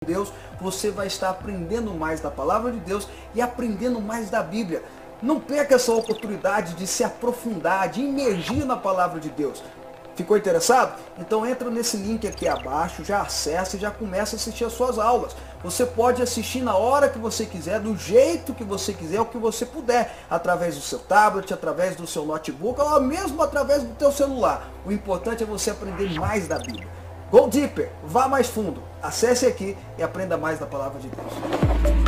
Deus, você vai estar aprendendo mais da palavra de Deus e aprendendo mais da Bíblia. Não perca essa oportunidade de se aprofundar, de imergir na palavra de Deus. Ficou interessado? Então entra nesse link aqui abaixo, já acessa e já começa a assistir as suas aulas. Você pode assistir na hora que você quiser, do jeito que você quiser, o que você puder, através do seu tablet, através do seu notebook, ou mesmo através do teu celular. O importante é você aprender mais da Bíblia. Go deeper, vá mais fundo, acesse aqui e aprenda mais da palavra de Deus.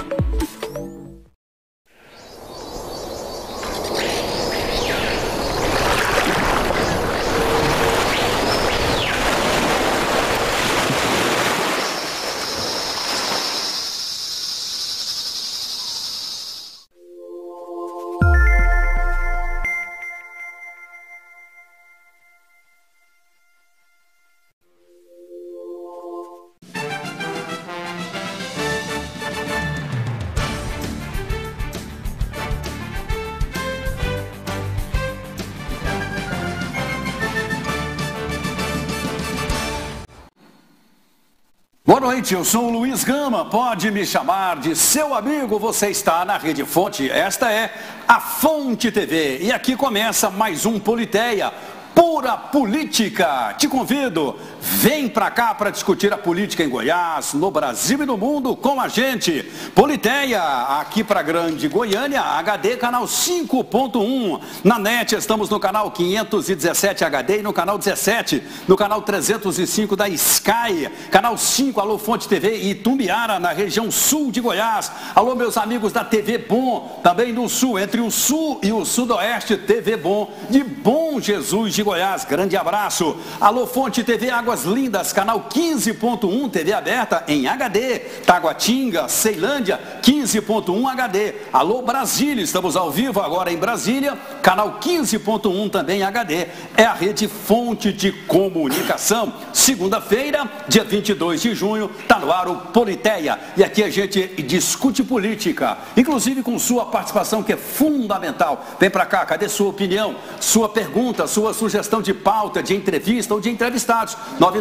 Boa noite, eu sou o Luiz Gama, pode me chamar de seu amigo, você está na Rede Fonte, esta é a Fonte TV e aqui começa mais um Politeia, pura política. Te convido, vem pra cá para discutir a política em Goiás, no Brasil e no mundo com a gente. Politeia, aqui para Grande Goiânia, HD canal 5.1. Na net estamos no canal 517 HD e no canal 17, no canal 305 da Sky, canal 5, alô Fonte TV e Itumbiara, na região sul de Goiás. Alô meus amigos da TV Bom, também no sul, entre o sul e o sudoeste, TV Bom, de Bom Jesus de Goiás, grande abraço. Alô Fonte TV Águas Lindas, canal 15.1, TV aberta em HD, Taguatinga, Ceilândia, 15.1 HD. Alô Brasília, estamos ao vivo agora em Brasília, canal 15.1 também HD. É a Rede Fonte de Comunicação. Segunda-feira, dia 22 de junho, está no ar o Politeia. E aqui a gente discute política, inclusive com sua participação que é fundamental. Vem pra cá, cadê sua opinião, sua pergunta, sua sugestão de pauta, de entrevista ou de entrevistados?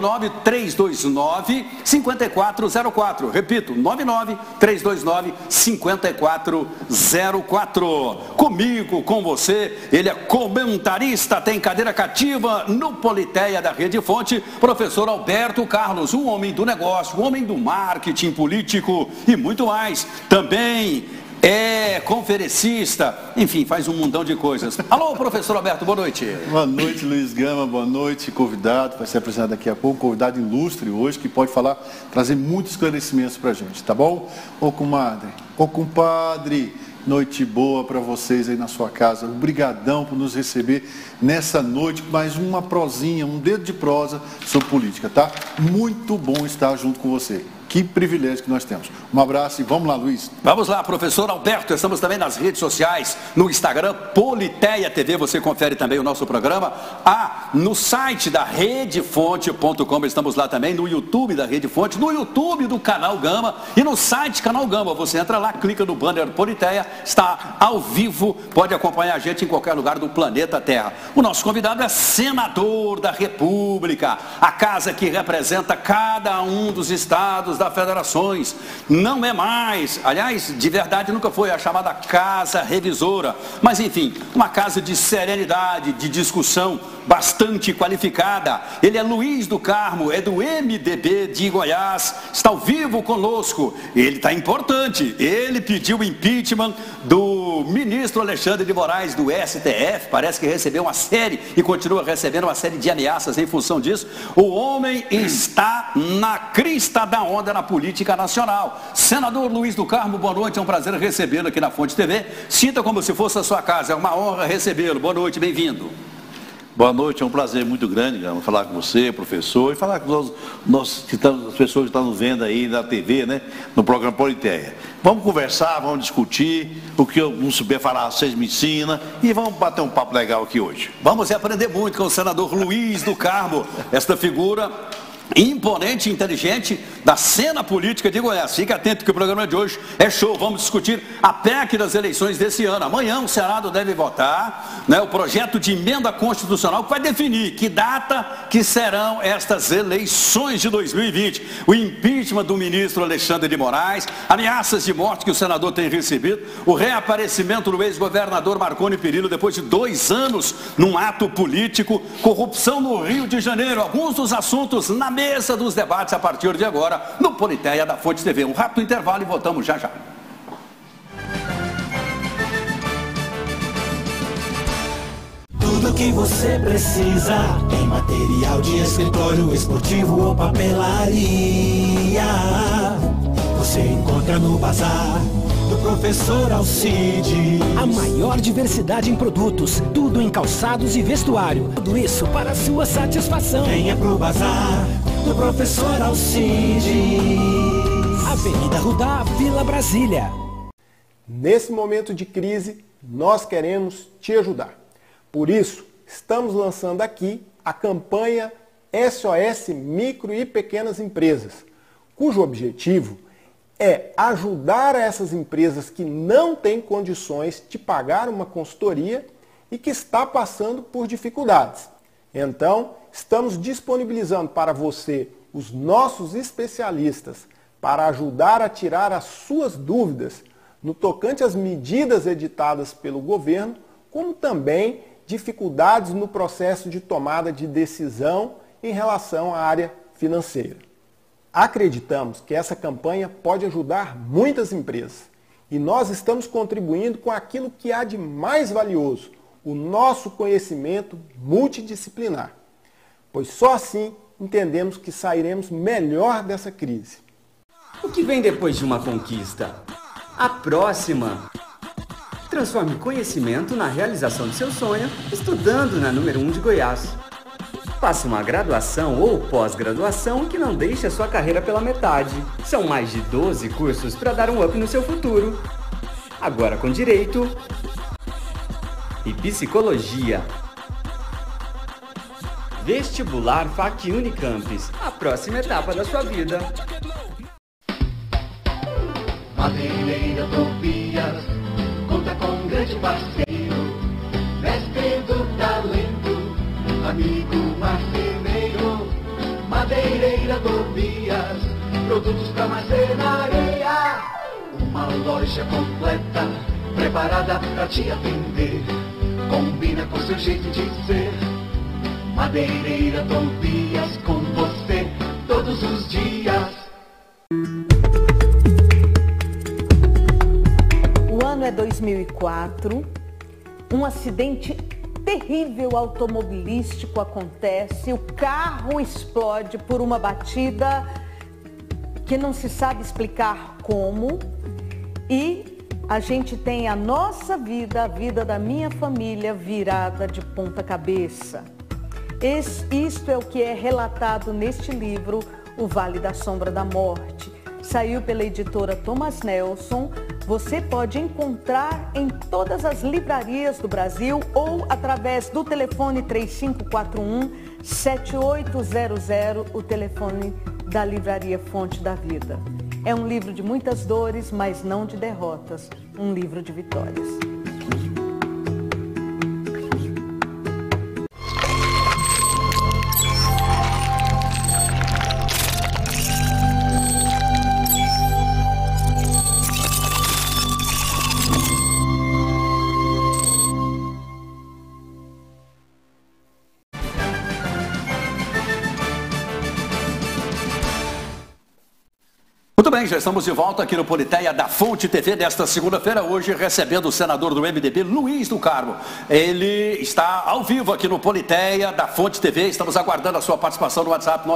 99-329-5404. Repito, 99-329-5404. Comigo, com você, ele é comentarista, tem cadeira cativa no Politeia da Rede Fonte, professor Alberto Carlos, um homem do negócio, um homem do marketing político e muito mais. Também é conferencista, enfim, faz um mundão de coisas. Alô, professor Alberto, boa noite. Boa noite, Luiz Gama, boa noite, convidado, vai ser apresentado daqui a pouco, convidado ilustre hoje, que pode falar, trazer muitos esclarecimentos para a gente, tá bom? Ô comadre, ô compadre, noite boa para vocês aí na sua casa, obrigadão por nos receber nessa noite, mais uma prosinha, um dedo de prosa sobre política, tá? Muito bom estar junto com você. Que privilégio que nós temos. Um abraço e vamos lá, Luiz. Vamos lá, professor Alberto. Estamos também nas redes sociais, no Instagram, Politeia TV. Você confere também o nosso programa. No site da redefonte.com. Estamos lá também, no YouTube da Rede Fonte, no YouTube do Canal Gama e no site Canal Gama. Você entra lá, clica no banner Politeia, está ao vivo, pode acompanhar a gente em qualquer lugar do planeta Terra. O nosso convidado é senador da República, a casa que representa cada um dos estados das federações. Não é mais, aliás, de verdade nunca foi a chamada casa revisora, mas enfim, uma casa de serenidade, de discussão bastante qualificada. Ele é Luiz do Carmo, é do MDB de Goiás, está ao vivo conosco. Ele está importante, ele pediu o impeachment do ministro Alexandre de Moraes do STF, parece que recebeu uma série e continua recebendo uma série de ameaças em função disso. O homem está na crista da onda na política nacional. Senador Luiz do Carmo, boa noite, é um prazer recebê-lo aqui na Fonte TV. Sinta como se fosse a sua casa, é uma honra recebê-lo. Boa noite, bem-vindo. Boa noite, é um prazer muito grande, falar com você, professor, e falar com as pessoas que estão nos vendo aí na TV, né, no programa Politeia. Vamos conversar, vamos discutir, o que eu não souber falar, vocês me ensinam, e vamos bater um papo legal aqui hoje. Vamos aprender muito com o senador Luiz do Carmo, esta figura imponente e inteligente da cena política de Goiás. Fique atento que o programa de hoje é show. Vamos discutir a PEC das eleições desse ano. Amanhã o Senado deve votar, né, o projeto de emenda constitucional que vai definir que data que serão estas eleições de 2020. O impeachment do ministro Alexandre de Moraes, ameaças de morte que o senador tem recebido, o reaparecimento do ex-governador Marconi Perillo depois de 2 anos num ato político, corrupção no Rio de Janeiro, alguns dos assuntos na mesa dos debates a partir de agora no Politeia da Fonte TV. Um rápido intervalo e voltamos já já. Tudo que você precisa em material de escritório, esportivo ou papelaria, você encontra no Bazar do Professor Alcide. A maior diversidade em produtos, tudo em calçados e vestuário. Tudo isso para a sua satisfação. Venha pro Bazar do Professor Alcide. Avenida Rudá, Vila Brasília. Nesse momento de crise, nós queremos te ajudar. Por isso, estamos lançando aqui a campanha SOS Micro e Pequenas Empresas, cujo objetivo é ajudar essas empresas que não têm condições de pagar uma consultoria e que está passando por dificuldades. Então, estamos disponibilizando para você os nossos especialistas para ajudar a tirar as suas dúvidas no tocante às medidas editadas pelo governo, como também dificuldades no processo de tomada de decisão em relação à área financeira. Acreditamos que essa campanha pode ajudar muitas empresas e nós estamos contribuindo com aquilo que há de mais valioso, o nosso conhecimento multidisciplinar, pois só assim entendemos que sairemos melhor dessa crise. O que vem depois de uma conquista? A próxima! Transforme conhecimento na realização de seu sonho, estudando na número 1 de Goiás. Faça uma graduação ou pós-graduação que não deixe a sua carreira pela metade. São mais de 12 cursos para dar um up no seu futuro. Agora com Direito e Psicologia. Vestibular FAC Unicampus, a próxima etapa da sua vida. Madeireira Tobias conta com um grande parceiro, mestre do talento, amigo marceneiro. Madeireira Tobias, produtos pra marcenaria, uma loja completa, preparada pra te atender, combina com seu jeito de ser. Madeireira Tobias, com você todos os dias. O ano é 2004, um acidente terrível automobilístico acontece, o carro explode por uma batida que não se sabe explicar como, e a gente tem a nossa vida, a vida da minha família virada de ponta cabeça. Isto é o que é relatado neste livro, O Vale da Sombra da Morte. Saiu pela editora Thomas Nelson. Você pode encontrar em todas as livrarias do Brasil ou através do telefone 3541-7800, o telefone da Livraria Fonte da Vida. É um livro de muitas dores, mas não de derrotas. Um livro de vitórias. Muito bem, já estamos de volta aqui no Politeia da Fonte TV desta segunda-feira, hoje recebendo o senador do MDB, Luiz do Carmo. Ele está ao vivo aqui no Politeia da Fonte TV, estamos aguardando a sua participação no WhatsApp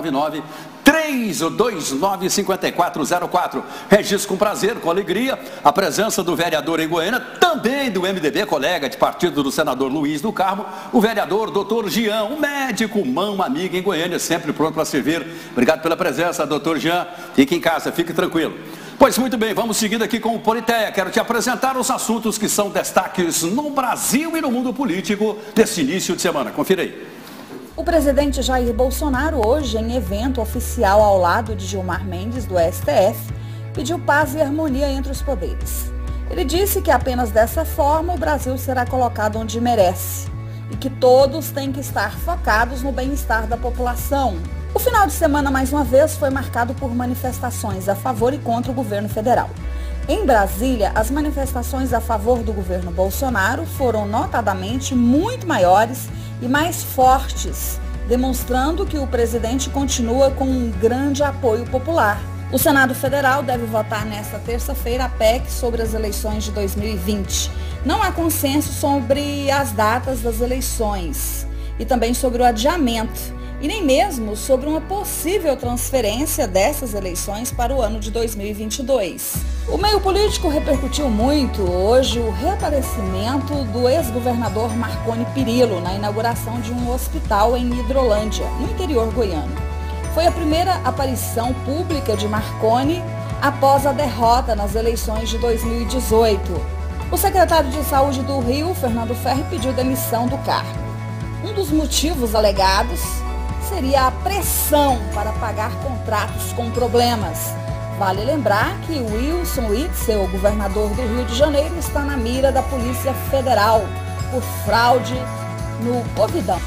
99-329-5404. Registro com prazer, com alegria, a presença do vereador em Goiânia, também do MDB, colega de partido do senador Luiz do Carmo, o vereador Dr. Jean, um médico, mão amiga em Goiânia, sempre pronto para servir. Obrigado pela presença, Dr. Jean. Fique em casa, fique tranquilo. Pois muito bem, vamos seguindo aqui com o Politeia. Quero te apresentar os assuntos que são destaques no Brasil e no mundo político desse início de semana. Confira aí. O presidente Jair Bolsonaro, hoje em evento oficial ao lado de Gilmar Mendes, do STF, pediu paz e harmonia entre os poderes. Ele disse que apenas dessa forma o Brasil será colocado onde merece e que todos têm que estar focados no bem-estar da população. O final de semana, mais uma vez, foi marcado por manifestações a favor e contra o governo federal. Em Brasília, as manifestações a favor do governo Bolsonaro foram notadamente muito maiores e mais fortes, demonstrando que o presidente continua com um grande apoio popular. O Senado Federal deve votar nesta terça-feira a PEC sobre as eleições de 2020. Não há consenso sobre as datas das eleições e também sobre o adiamento, e nem mesmo sobre uma possível transferência dessas eleições para o ano de 2022. O meio político repercutiu muito hoje o reaparecimento do ex-governador Marconi Perillo na inauguração de um hospital em Hidrolândia, no interior goiano. Foi a primeira aparição pública de Marconi após a derrota nas eleições de 2018. O secretário de Saúde do Rio, Fernando Ferri, pediu demissão do cargo. Um dos motivos alegados seria a pressão para pagar contratos com problemas. Vale lembrar que Wilson Witzel, governador do Rio de Janeiro, está na mira da Polícia Federal por fraude no Covidão.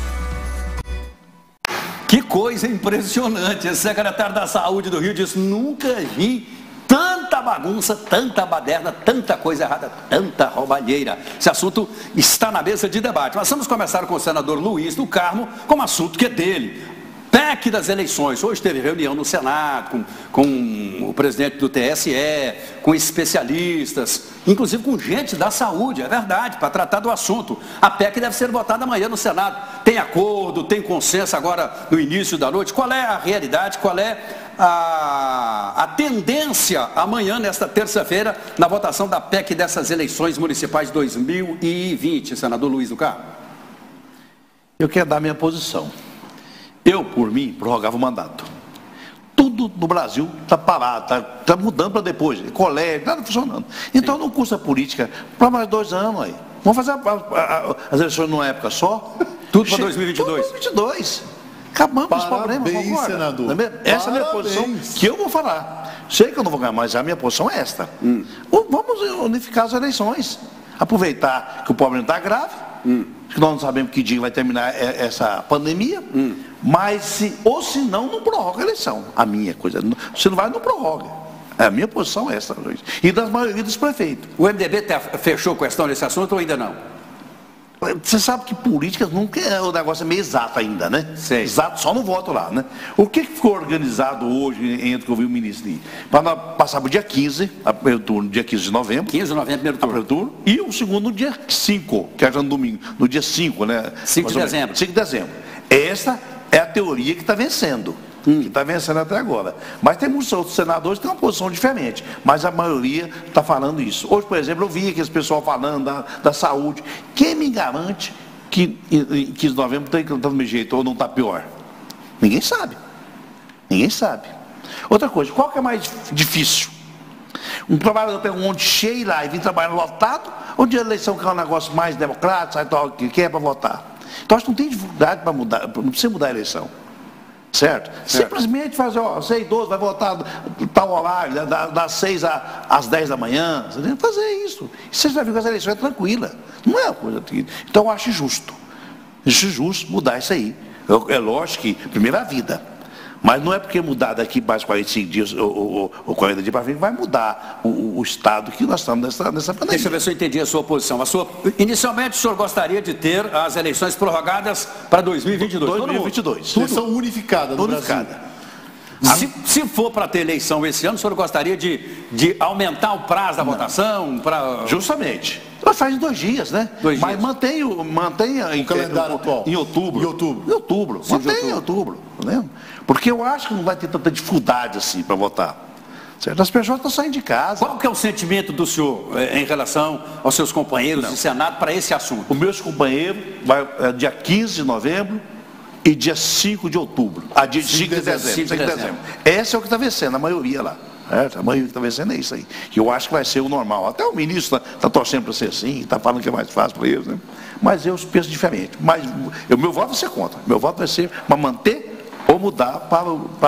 Que coisa impressionante! Esse secretário da Saúde do Rio disse: nunca vi tanta bagunça, tanta baderna, tanta coisa errada, tanta roubalheira. Esse assunto está na mesa de debate. Mas vamos começar com o senador Luiz do Carmo, com um assunto que é dele. PEC das eleições. Hoje teve reunião no Senado com o presidente do TSE, com especialistas, inclusive com gente da saúde, é verdade, para tratar do assunto. A PEC deve ser votada amanhã no Senado. Tem acordo, tem consenso agora no início da noite. Qual é a realidade, qual é a tendência amanhã, nesta terça-feira, na votação da PEC dessas eleições municipais de 2020, senador Luiz do Carmo? Eu quero dar minha posição. Eu, por mim, prorrogava o mandato. Tudo no Brasil está parado, está mudando para depois. Colégio, nada funcionando. Então não custa política para mais 2 anos aí. Vamos fazer as eleições numa época só? Tudo para 2022. Tudo 2022. Acabamos os problemas. Senador. Essa é a minha posição que eu vou falar. Sei que eu não vou ganhar, mas a minha posição é esta. Vamos unificar as eleições. Aproveitar que o problema está grave, que nós não sabemos que dia vai terminar essa pandemia, mas se não prorroga a eleição. A minha coisa, se não vai, não prorroga. A minha posição é essa, Luiz. E das maioria dos prefeitos. O MDB fechou questão nesse assunto ou ainda não? Você sabe que política nunca o negócio é meio exato ainda, né? Sei. Exato, só no voto lá, né? O que ficou organizado hoje, entre que eu vi o ministro ali? Para passar para o dia 15, a primeiro turno, dia 15 de novembro. 15 de novembro, primeiro turno. E o segundo no dia 5, que é já no domingo, no dia 5, né? 5 de dezembro. 5 de dezembro. Essa é a teoria que está vencendo. Que está vencendo até agora. Mas tem muitos outros senadores que têm uma posição diferente. Mas a maioria está falando isso. Hoje, por exemplo, eu vi aquele pessoal falando da saúde. Quem me garante que em 15 de novembro está do mesmo jeito ou não está pior? Ninguém sabe. Ninguém sabe. Outra coisa, qual que é mais difícil? Um trabalhador pega um monte cheio lá e vem trabalhar lotado, ou de eleição que é um negócio mais democrático, sabe tal, que é para votar? Então acho que não tem dificuldade para mudar, não precisa mudar a eleição. Certo? Simplesmente fazer, você é idoso, vai votar tal horário, das 6 às 10 da manhã, você tem que fazer isso. E você já viu que essa eleição é tranquila. Não é uma coisa. Então eu acho justo. Acho justo mudar isso aí. É lógico que, primeiro, a vida. Mas não é porque mudar daqui mais 45 dias ou 40 dias para frente vai mudar o estado que nós estamos nessa pandemia. Deixa eu ver se eu entendi a sua posição. Inicialmente, o senhor gostaria de ter as eleições prorrogadas para 2022. 2022. Eleição unificada no Brasil. Se for para ter eleição esse ano, o senhor gostaria de aumentar o prazo da votação? Justamente. Ela faz em 2 dias, né? 2 dias. Mas mantenha o calendário atual. Em outubro. Mantenha em outubro. Entendeu? Porque eu acho que não vai ter tanta dificuldade assim para votar. Certo? As pessoas estão saindo de casa. Qual que é o sentimento do senhor em relação aos seus companheiros de Senado para esse assunto? Os meus companheiros, dia 15 de novembro e dia 5 de outubro. Dia 5 de dezembro. Esse é o que está vencendo, a maioria lá. Certo? Amanhã está vencendo é isso aí. Que eu acho que vai ser o normal. Até o ministro está torcendo para ser assim, está falando que é mais fácil para eles, né? Mas eu penso diferente. Mas o meu voto vai ser contra. Meu voto vai ser para manter ou mudar para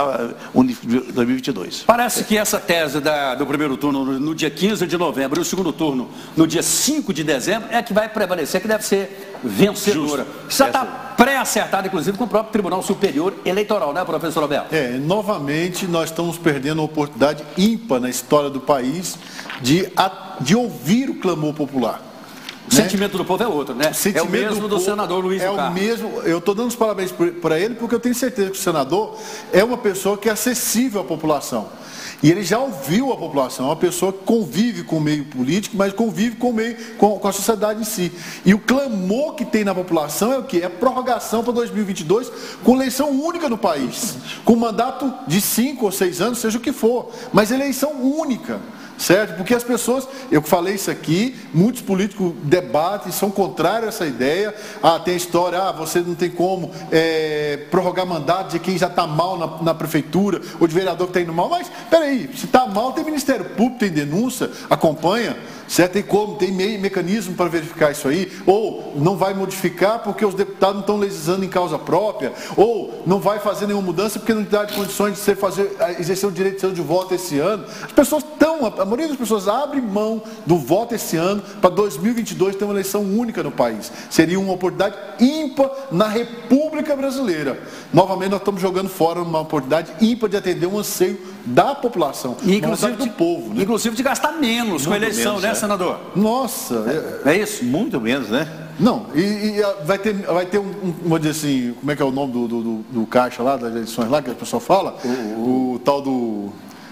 2022. Parece que essa tese do primeiro turno no dia 15 de novembro e o segundo turno no dia 5 de dezembro é que vai prevalecer, que deve ser vencedora. Já está pré-acertado, inclusive, com o próprio Tribunal Superior Eleitoral, né, professor Roberto? Novamente nós estamos perdendo uma oportunidade ímpar na história do país de ouvir o clamor popular. O sentimento do povo é outro, né? É o mesmo do senador Luiz do Carmo. Eu estou dando os parabéns para ele, porque eu tenho certeza que o senador é uma pessoa que é acessível à população. E ele já ouviu a população, é uma pessoa que convive com o meio político, mas convive com a sociedade em si. E o clamor que tem na população é o quê? É a prorrogação para 2022, com eleição única no país. Com mandato de 5 ou 6 anos, seja o que for. Mas eleição única. Certo? Porque as pessoas, eu falei isso aqui, muitos políticos debatem, são contrários a essa ideia. Tem a história, você não tem como prorrogar mandato de quem já está mal na prefeitura, ou de vereador que está indo mal. Mas, peraí, se está mal, tem Ministério Público, tem denúncia, acompanha, certo? Tem mecanismo para verificar isso aí, ou não vai modificar porque os deputados não estão legislando em causa própria, ou não vai fazer nenhuma mudança porque não dá condições de você exercer o direito de voto esse ano. As pessoas a maioria das pessoas abre mão do voto esse ano para 2022 ter uma eleição única no país. Seria uma oportunidade ímpar na República Brasileira. Novamente nós estamos jogando fora uma oportunidade ímpar de atender um anseio da população, inclusive do povo, né? Inclusive de gastar menos com a eleição, né, senador? Nossa, é isso? Muito menos, né? Não, e vai ter vamos dizer assim, como é que é o nome do caixa lá, das eleições lá, que a pessoa fala? O tal do...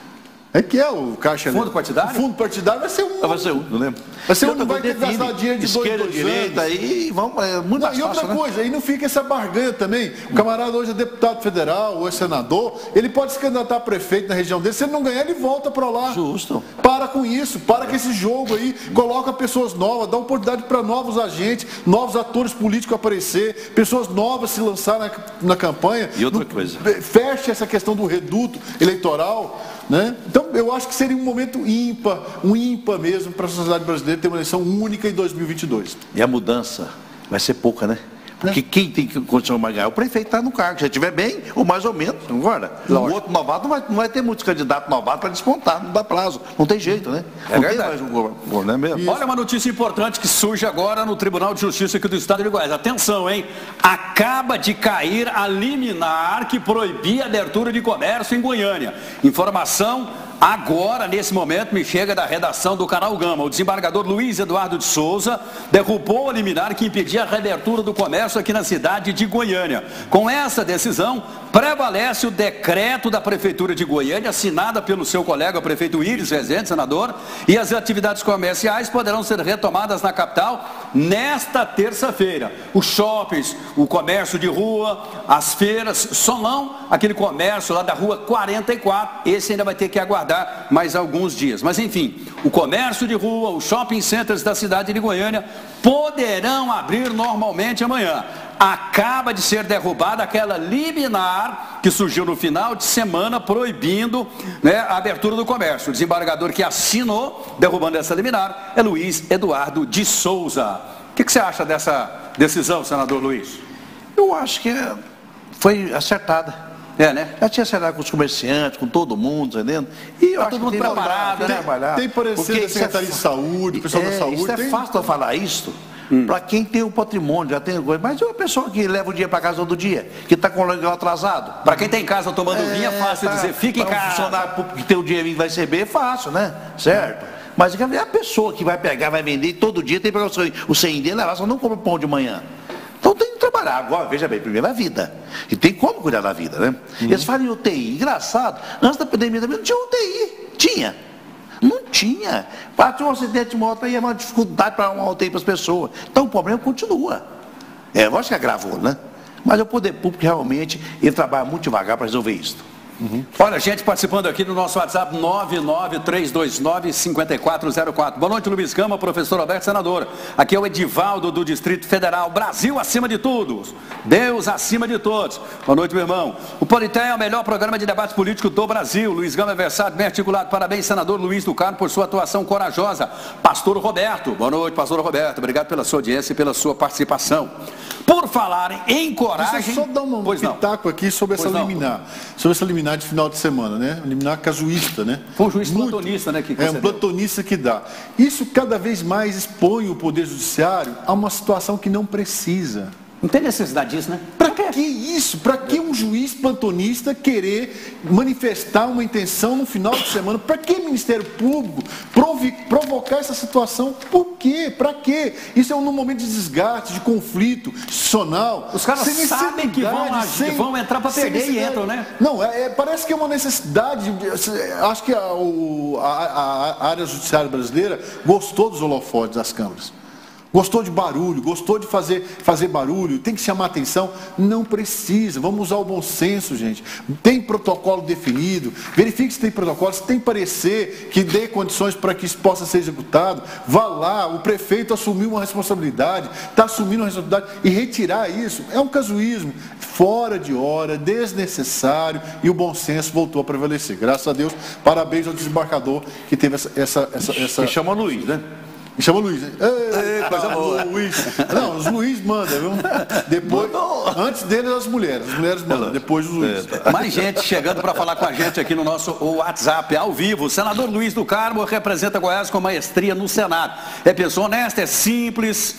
o caixa... Fundo partidário? O fundo partidário vai ser um... Vai ser um, não lembro. Vai ser um, não vai ter que gastar dinheiro de esquerda, direita, e vamos... muito mais e outra fácil, coisa, aí não fica essa barganha também. O camarada hoje é deputado federal, ou é senador, ele pode se candidatar a prefeito na região dele, se ele não ganhar, ele volta para lá. Justo. Para com isso, para com esse jogo aí, coloca pessoas novas, dá oportunidade para novos agentes, novos atores políticos aparecer, pessoas novas se lançar na campanha. E outra coisa. Feche essa questão do reduto eleitoral, né? Então, eu acho que seria um momento ímpar mesmo para a sociedade brasileira ter uma eleição única em 2022. E a mudança vai ser pouca, né? Porque quem tem condição de ganhar? O prefeito está no cargo, se estiver bem, ou mais ou menos, agora. O outro novato não vai ter muitos candidatos novatos para despontar, não dá prazo. Não tem jeito, né? Não verdade. Tem mais não é mesmo? Olha uma notícia importante que surge agora no Tribunal de Justiça aqui do Estado de Goiás. Atenção, hein? Acaba de cair a liminar que proibia a abertura de comércio em Goiânia. Informação agora, nesse momento, me chega da redação do Canal Gama. O desembargador Luiz Eduardo de Souza derrubou a liminar que impedia a reabertura do comércio aqui na cidade de Goiânia. Com essa decisão, prevalece o decreto da Prefeitura de Goiânia, assinada pelo seu colega prefeito Íris Rezende, senador, e as atividades comerciais poderão ser retomadas na capital nesta terça-feira. Os shoppings, o comércio de rua, as feiras, só não aquele comércio lá da rua 44, esse ainda vai ter que aguardar mais alguns dias. Mas enfim, o comércio de rua, os shopping centers da cidade de Goiânia poderão abrir normalmente amanhã. Acaba de ser derrubada aquela liminar que surgiu no final de semana proibindo, né, a abertura do comércio. O desembargador que assinou derrubando essa liminar é Luiz Eduardo de Souza. O que você acha dessa decisão, senador Luiz? Eu acho que foi acertada. Né? Já tinha acertado com os comerciantes, com todo mundo, entendendo? E eu acho todo mundo preparado, né? Tem parecer da Secretaria de Saúde, o pessoal da saúde. Isso é fácil eu falar isso para quem tem o patrimônio, já tem coisa. Mas é uma pessoa que leva o dia para casa todo dia, que está com o legal atrasado. Para quem tem casa tomando vinho, é fácil dizer, fica em casa. Um funcionário que tem o dinheiro e vai receber, é fácil, né? Certo? Mas é a pessoa que vai pegar, vai vender todo dia, tem que pegar o 100 dele, ela só não compra pão de manhã. Então tem que trabalhar. Agora, veja bem, primeiro a vida. E tem como cuidar da vida, né? Eles falam em UTI. Engraçado, antes da pandemia também não tinha UTI. Tinha. Não tinha. Tinha um acidente de moto aí, é uma dificuldade para uma UTI para as pessoas. Então o problema continua. Lógico que agravou, né? Mas o poder público realmente, ele trabalha muito devagar para resolver isso. Olha, gente participando aqui no nosso WhatsApp 99329-5404. Boa noite, Luiz Gama, professor Alberto, senadora. Aqui é o Edivaldo do Distrito Federal. Brasil acima de tudo. Deus acima de todos. Boa noite, meu irmão. O Politeia é o melhor programa de debate político do Brasil. Luiz Gama é versátil, bem articulado. Parabéns, senador Luiz do Carmo, por sua atuação corajosa. Pastor Roberto. Boa noite, pastor Roberto. Obrigado pela sua audiência e pela sua participação. Por falarem em coragem... Deixa eu só dar um pitaco aqui sobre essa liminar. Sobre essa liminar de final de semana, né? Liminar casuísta, né? Foi um juiz plantonista, né? Que um plantonista que dá. Isso cada vez mais expõe o Poder Judiciário a uma situação que não precisa. Não tem necessidade disso, né? Para que isso? Para que um juiz plantonista querer manifestar uma intenção no final de semana? Para que o Ministério Público provocar essa situação? Por quê? Para quê? Isso é um momento de desgaste, de conflito institucional. Os caras sabem que vão entrar para perder e entram, né? Não, parece que é uma necessidade. Acho que a área judiciária brasileira gostou dos holofotes das câmaras. Gostou de barulho, gostou de fazer barulho, tem que chamar atenção. Não precisa, vamos usar o bom senso, gente. Tem protocolo definido, verifique se tem protocolo, se tem parecer que dê condições para que isso possa ser executado. Vá lá, o prefeito assumiu uma responsabilidade, está assumindo uma responsabilidade, e retirar isso é um casuísmo, fora de hora, desnecessário, e o bom senso voltou a prevalecer. Graças a Deus, parabéns ao desembargador que teve essa... Me chama Luiz, né? Me chama Luiz, né? Coisa boa. Luiz. Não, os Luiz mandam, viu? Depois, antes deles as mulheres mandam, depois os Luiz. Mais gente chegando para falar com a gente aqui no nosso WhatsApp, ao vivo. O senador Luiz do Carmo representa Goiás com maestria no Senado. É pessoa honesta, é simples,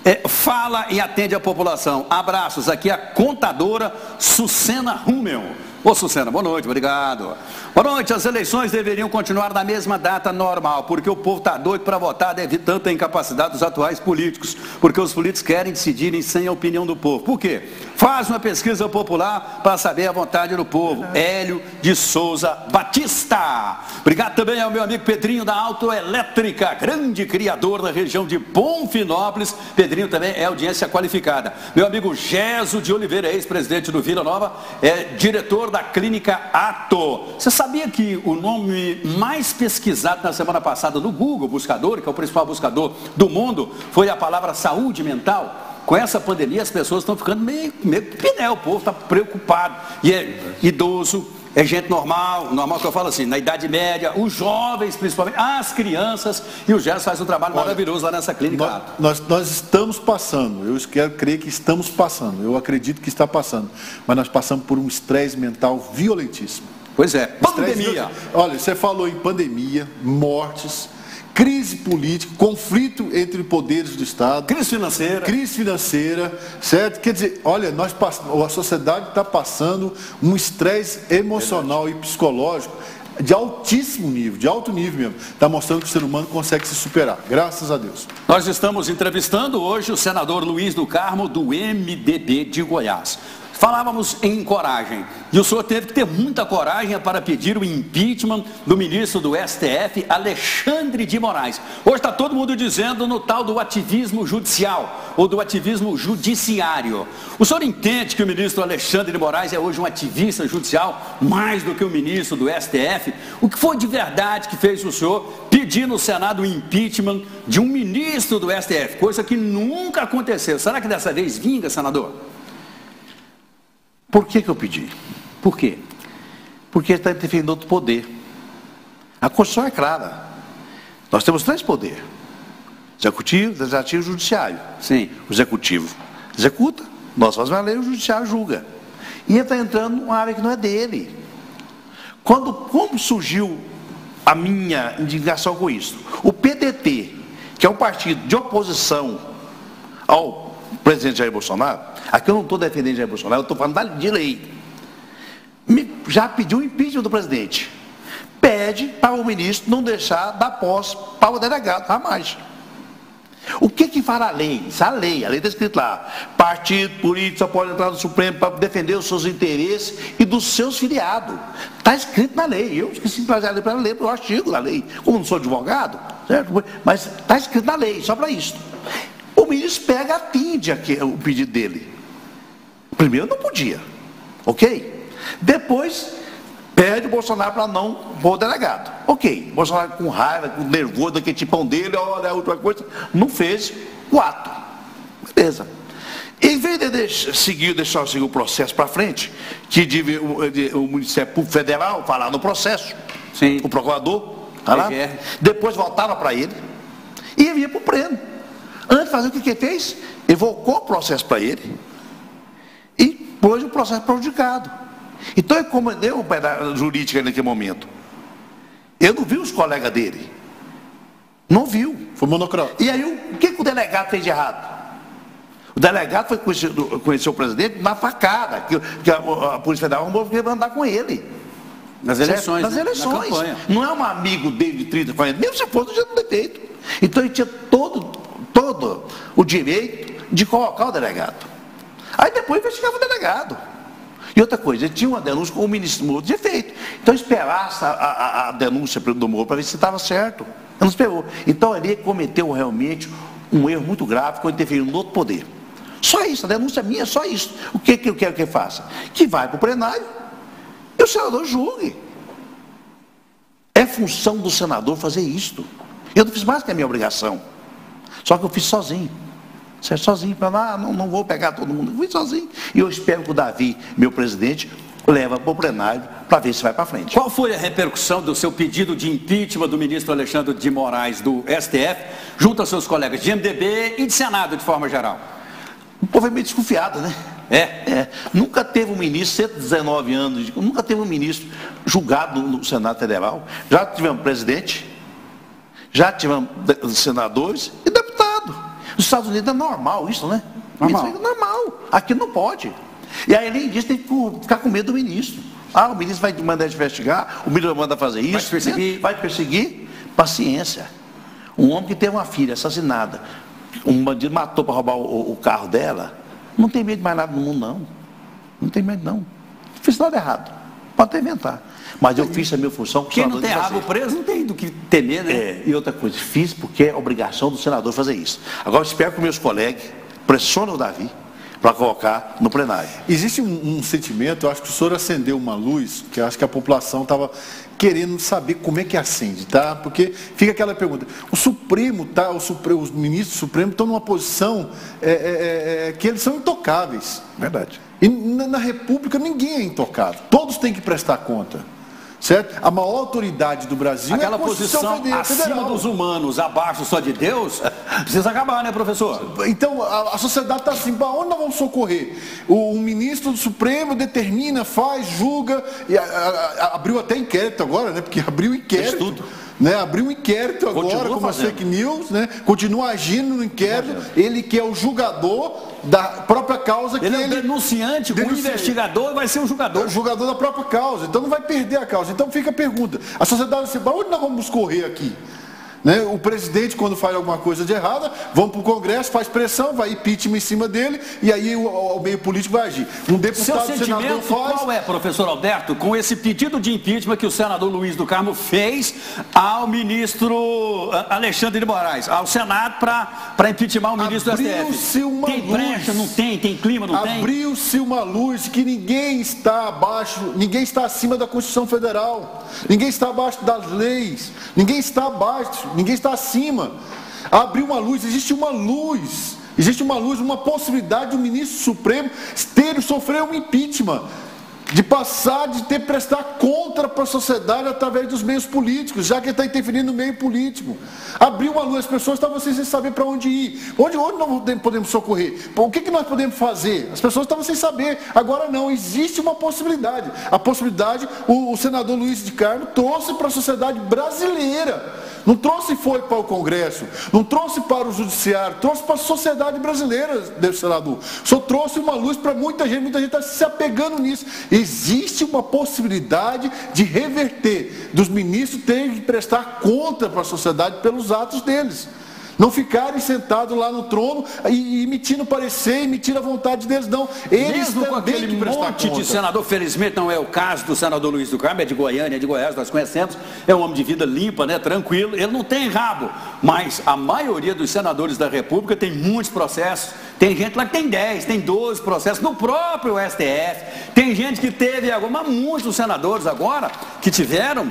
fala e atende a população. Abraços, aqui a contadora Sucena Rummel. Ô Sucena, boa noite, obrigado. Boa noite, as eleições deveriam continuar na mesma data normal, porque o povo está doido para votar devido tanta incapacidade dos atuais políticos, porque os políticos querem decidirem sem a opinião do povo. Por quê? Faz uma pesquisa popular para saber a vontade do povo. Hélio de Souza Batista. Obrigado também ao meu amigo Pedrinho da Autoelétrica, grande criador da região de Bonfinópolis. Pedrinho também é audiência qualificada. Meu amigo Geso de Oliveira, ex-presidente do Vila Nova, é diretor da Clínica Ato. Você sabia que o nome mais pesquisado na semana passada no Google Buscador, que é o principal buscador do mundo, foi a palavra saúde mental? Com essa pandemia as pessoas estão ficando meio pinéu, o povo está preocupado. E é idoso, é gente normal que eu falo assim, na idade média, os jovens principalmente, as crianças, e o Gerson faz um trabalho maravilhoso lá nessa clínica. Nós estamos passando, eu quero crer que estamos passando, eu acredito que está passando, mas nós passamos por um estresse mental violentíssimo. Pois é, pandemia. Olha, você falou em pandemia, mortes, crise política, conflito entre poderes do Estado. Crise financeira, certo? Quer dizer, olha, a sociedade está passando um estresse emocional e psicológico de altíssimo nível, de alto nível mesmo. Está mostrando que o ser humano consegue se superar, graças a Deus. Nós estamos entrevistando hoje o senador Luiz do Carmo, do MDB de Goiás. Falávamos em coragem, e o senhor teve que ter muita coragem para pedir o impeachment do ministro do STF, Alexandre de Moraes. Hoje está todo mundo dizendo no tal do ativismo judicial, ou do ativismo judiciário. O senhor entende que o ministro Alexandre de Moraes é hoje um ativista judicial, mais do que o ministro do STF? O que foi de verdade que fez o senhor pedir no Senado o impeachment de um ministro do STF? Coisa que nunca aconteceu. Será que dessa vez vinga, senador? Por que eu pedi? Por quê? Porque ele está interferindo outro poder. A Constituição é clara. Nós temos 3 poderes. Executivo, Legislativo e Judiciário. Sim. O Executivo executa, nós fazemos a lei, o Judiciário julga. E ele está entrando numa área que não é dele. Como surgiu a minha indignação com isso? O PDT, que é um partido de oposição ao presidente Jair Bolsonaro, aqui eu não estou defendendo Jair Bolsonaro, eu estou falando de lei. Já pediu o impeachment do presidente. Pede para o ministro não deixar dar posse para o delegado, jamais. O que fala a lei? Isso é a lei está escrito lá. Partido político só pode entrar no Supremo para defender os seus interesses e dos seus filiados. Está escrito na lei. Eu esqueci de trazer a lei para ler, o artigo da lei. Como não sou advogado, certo? Mas está escrito na lei, só para isso. O ministro pega, atende o pedido dele. Primeiro não podia, ok? Depois Pede o Bolsonaro para não pôr o delegado. Ok, Bolsonaro com raiva, com nervoso, daquele tipão dele, olha a última coisa, não fez o ato. Beleza. Em vez de deixar seguir o processo para frente, que o Ministério Público Federal falar no processo, sim, o procurador, tá lá, depois voltava para ele e ia para o pleno. Antes de fazer o que ele fez, evocou o processo para ele e pôs o processo prejudicado. Então ele comandou o pedaço jurídico naquele momento. Eu não vi os colegas dele. Não viu. Foi monocrático. E aí o que o delegado fez de errado? O delegado foi conhecer o presidente na facada, que a Polícia Federal arrumou para andar com ele. Nas eleições. Nas eleições. Na campanha. Não é um amigo dele de 30, 40, mesmo se fosse, já não tem feito. Então ele tinha todo o direito de colocar o delegado. Aí depois investigava o delegado. E outra coisa, ele tinha uma denúncia com o ministro Moro de feito. Então esperasse a denúncia do Moro para ver se estava certo. Ele não esperou. Então ele cometeu realmente um erro muito grave quando interferiu no outro poder. Só isso, a denúncia minha é só isso. O que eu quero que ele faça? Que vai para o plenário e o senador julgue. É função do senador fazer isto. Eu não fiz mais que a minha obrigação. Só que eu fiz sozinho. Sozinho, para lá, não vou pegar todo mundo. Eu fui sozinho. E eu espero que o Davi, meu presidente, leva para o plenário para ver se vai para frente. Qual foi a repercussão do seu pedido de impeachment do ministro Alexandre de Moraes do STF, junto aos seus colegas de MDB e de Senado de forma geral? O povo é meio desconfiado, né? Nunca teve um ministro, 119 anos, nunca teve um ministro julgado no Senado Federal. Já tivemos presidente, já tivemos senadores e deputado. Nos Estados Unidos é normal isso, né? Normal. Isso é normal. Aqui não pode. E aí, além disso, tem que ficar com medo do ministro. O ministro vai mandar investigar, o ministro vai mandar fazer isso. Vai perseguir. Paciência. Um homem que teve uma filha assassinada, um bandido matou para roubar o carro dela, não tem medo de mais nada no mundo, não. Não tem medo, não. Não fiz nada errado. Pode até inventar. Mas eu fiz a minha função. Quem não tem rabo preso não tem do que temer, né? E outra coisa, fiz porque é obrigação do senador fazer isso. Agora eu espero que meus colegas pressionem o Davi para colocar no plenário. Existe um sentimento, eu acho que o senhor acendeu uma luz, que eu acho que a população estava querendo saber como é que acende, tá? Porque fica aquela pergunta, o Supremo, tá? Os ministros do Supremo estão numa posição que eles são intocáveis. Verdade. E na República ninguém é intocável, todos têm que prestar conta. Certo? A maior autoridade do Brasil aquela é a Constituição posição acima dos humanos, abaixo só de Deus, precisa acabar, né, professor? Então, a sociedade está assim, para onde nós vamos socorrer? O ministro do Supremo determina, faz, julga, e abriu até inquérito agora, né? Porque abriu inquérito. Tudo. Né? Abriu um inquérito agora com as fake news, né? Continua agindo no inquérito, ele que é o julgador da própria causa que ele é o denunciante, o investigador vai ser o julgador. O julgador da própria causa, então não vai perder a causa. Então fica a pergunta, a sociedade assim, para onde nós vamos correr aqui? Né? O presidente, quando faz alguma coisa de errada, vamos para o Congresso, faz pressão, vai impeachment em cima dele, e aí o meio político vai agir. Um deputado, seu senador faz... Qual é, professor Alberto, com esse pedido de impeachment que o senador Luiz do Carmo fez ao ministro Alexandre de Moraes, ao Senado, para impeachment o ministro do STF? Tem brecha, não tem? Tem clima, não tem? Abriu-se uma luz que ninguém está abaixo, ninguém está acima da Constituição Federal, ninguém está abaixo das leis, ninguém está abaixo, ninguém está acima. Abriu uma luz, existe uma luz, uma possibilidade do ministro Supremo sofrer um impeachment, de passar, de ter que prestar conta para a sociedade através dos meios políticos, já que ele está interferindo no meio político. Abriu uma luz, as pessoas estavam sem saber para onde ir. Onde nós podemos socorrer? O que nós podemos fazer? As pessoas estavam sem saber. Agora não, existe uma possibilidade. A possibilidade, o senador Luiz de Carmo trouxe para a sociedade brasileira. Não trouxe foi para o Congresso, não trouxe para o Judiciário, trouxe para a sociedade brasileira, senador. Só trouxe uma luz para muita gente está se apegando nisso. Existe uma possibilidade de reverter, dos ministros terem que prestar conta para a sociedade pelos atos deles. Não ficarem sentados lá no trono e emitindo parecer, emitindo a vontade deles, não. Eles mesmo com aquele monte de senador, felizmente não é o caso do senador Luiz do Carmo, é de Goiânia, é de Goiás, nós conhecemos, é um homem de vida limpa, né, tranquilo, ele não tem rabo, mas a maioria dos senadores da República tem muitos processos, tem gente lá que tem 10, tem 12 processos no próprio STF, tem gente que teve, mas muitos senadores agora que tiveram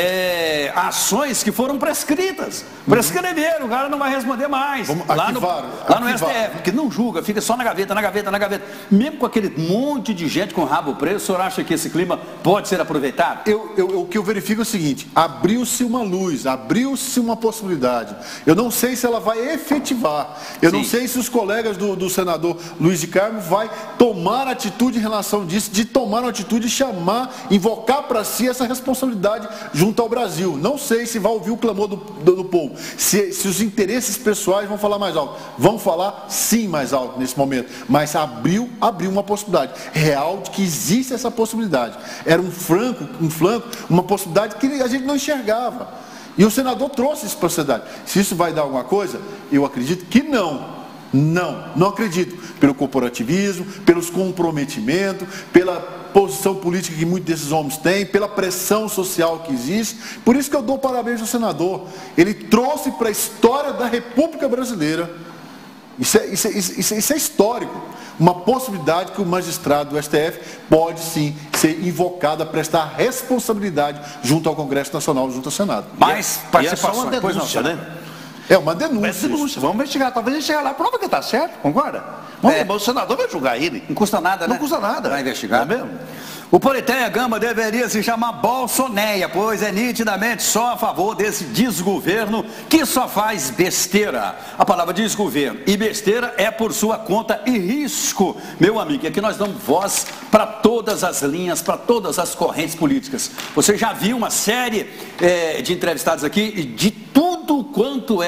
ações que foram prescritas, prescreveram, o cara não vai responder mais, lá no STF, que não julga, fica só na gaveta, mesmo com aquele monte de gente com rabo preso, o senhor acha que esse clima pode ser aproveitado? O que eu verifico é o seguinte, abriu-se uma luz, abriu-se uma possibilidade, eu não sei se ela vai efetivar, eu não sei se os colegas do senador Luiz de Carmo vai tomar atitude em relação disso, de tomar uma atitude de chamar, invocar para si essa responsabilidade junto ao Brasil. Não sei se vai ouvir o clamor do povo, se os interesses pessoais vão falar mais alto. Vão falar sim mais alto nesse momento, mas abriu uma possibilidade real de que existe essa possibilidade. Era um flanco, uma possibilidade que a gente não enxergava. E o senador trouxe isso para a sociedade. Se isso vai dar alguma coisa, eu acredito que não. Não acredito. Pelo corporativismo, pelos comprometimentos, pela posição política que muitos desses homens têm, pela pressão social que existe. Por isso que eu dou parabéns ao senador. Ele trouxe para a história da República Brasileira, isso é histórico, uma possibilidade que o magistrado do STF pode sim ser invocado a prestar responsabilidade junto ao Congresso Nacional, junto ao Senado. Mas participação é uma denúncia, né? É uma denúncia. Vamos investigar, talvez ele chegue lá, prova que está certo, concorda? O senador vai julgar ele. Não custa nada, né? Não custa nada. Vai investigar. Não é mesmo? O Politeia Gama deveria se chamar Bolsoneia, pois é nitidamente só a favor desse desgoverno que só faz besteira. A palavra desgoverno e besteira é por sua conta e risco, meu amigo. E aqui nós damos voz para todas as linhas, para todas as correntes políticas. Você já viu uma série de entrevistados aqui de tudo quanto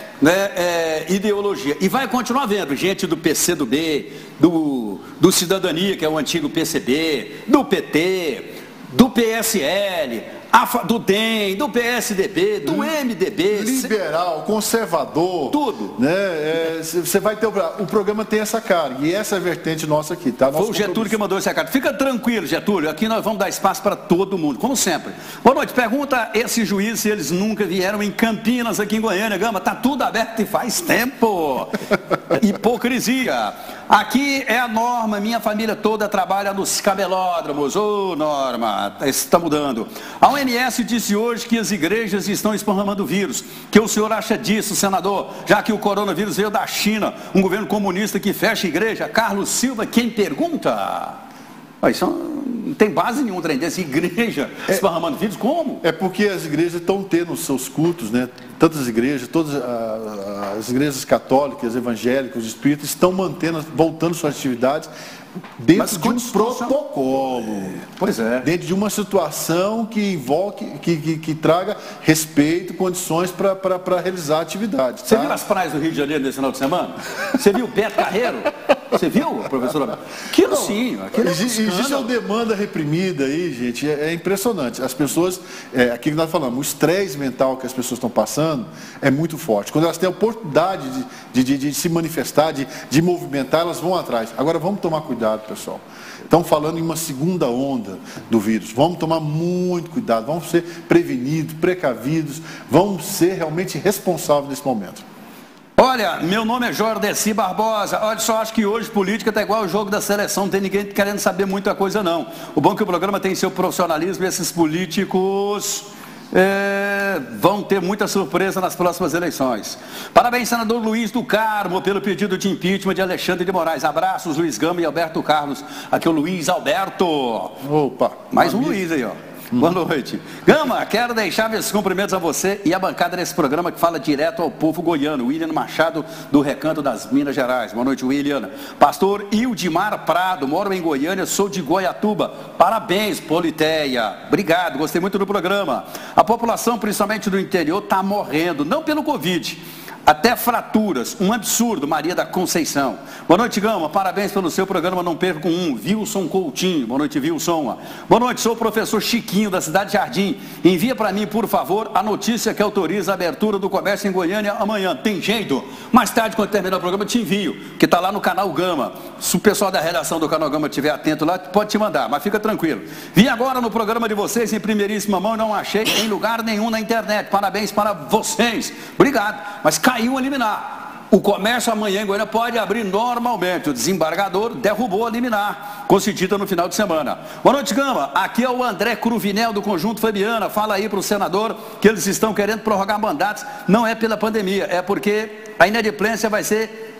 ideologia. E vai continuar vendo gente do PCdoB, do Cidadania, que é o antigo PCB, do PT, do PSL, do DEM, do PSDB, do MDB. Liberal, conservador. Tudo. Você vai ter o programa tem essa cara, e essa é a vertente nossa aqui, tá? Foi o Getúlio que mandou essa carta. Fica tranquilo, Getúlio, aqui nós vamos dar espaço para todo mundo, como sempre. Boa noite, pergunta esse juiz se eles nunca vieram em Campinas, aqui em Goiânia, Gama, tá tudo aberto e faz tempo. Hipocrisia. Aqui é a Norma, minha família toda trabalha nos camelódromos. Ô, Norma, isso está mudando. A OMS disse hoje que as igrejas estão esparramando vírus. Que o senhor acha disso, senador? Já que o coronavírus veio da China, um governo comunista que fecha a igreja. Carlos Silva, quem pergunta? Isso não tem base nenhuma trem desse, igreja esparramando vírus, como? É porque as igrejas estão tendo os seus cultos, né? Tantas igrejas, todas as igrejas católicas, evangélicas, espíritas, estão voltando suas atividades dentro de um protocolo. Pois é. Dentro de uma situação que invoque, que traga respeito, condições para realizar a atividade. Você viu as praias do Rio de Janeiro nesse final de semana? Você viu o Beto Carreiro? Você viu, professor? Aquilo sim. Existe uma demanda reprimida aí, gente, é impressionante. As pessoas, aquilo que nós falamos, o estresse mental que as pessoas estão passando é muito forte. Quando elas têm a oportunidade de se manifestar, de movimentar, elas vão atrás. Agora vamos tomar cuidado, pessoal. Estão falando em uma segunda onda do vírus. Vamos tomar muito cuidado, vamos ser prevenidos, precavidos, vamos ser realmente responsáveis nesse momento. Olha, meu nome é Jordeci Barbosa. Olha, só acho que hoje política está igual ao jogo da seleção, não tem ninguém querendo saber muita coisa não. O bom é que o programa tem seu profissionalismo e esses políticos vão ter muita surpresa nas próximas eleições. Parabéns, senador Luiz do Carmo, pelo pedido de impeachment de Alexandre de Moraes. Abraços, Luiz Gama e Alberto Carlos. Aqui é o Luiz Alberto. Opa, mais um Luiz aí, ó. Boa noite. Gama, quero deixar meus cumprimentos a você e a bancada desse programa que fala direto ao povo goiano. William Machado, do Recanto das Minas Gerais. Boa noite, William. Pastor Ildimar Prado, moro em Goiânia, sou de Goiatuba. Parabéns, Politeia. Obrigado, gostei muito do programa. A população, principalmente do interior, está morrendo, não pelo Covid, até fraturas, um absurdo, Maria da Conceição. Boa noite, Gama, parabéns pelo seu programa, não perco um. Wilson Coutinho, boa noite, Wilson. Boa noite, sou o professor Chiquinho, da cidade Jardim. Envia para mim, por favor, a notícia que autoriza a abertura do comércio em Goiânia amanhã. Tem jeito? Mais tarde, quando terminar o programa, eu te envio, que está lá no canal Gama. Se o pessoal da redação do canal Gama estiver atento lá, pode te mandar, mas fica tranquilo. Vim agora no programa de vocês em primeiríssima mão, não achei em lugar nenhum na internet. Parabéns para vocês. Obrigado. Mas caiu a liminar. O comércio amanhã em Goiânia pode abrir normalmente. O desembargador derrubou a liminar, concedida no final de semana. Boa noite, Gama. Aqui é o André Cruvinel, do Conjunto Fabiana. Fala aí para o senador que eles estão querendo prorrogar mandatos. Não é pela pandemia, é porque a inadimplência vai ser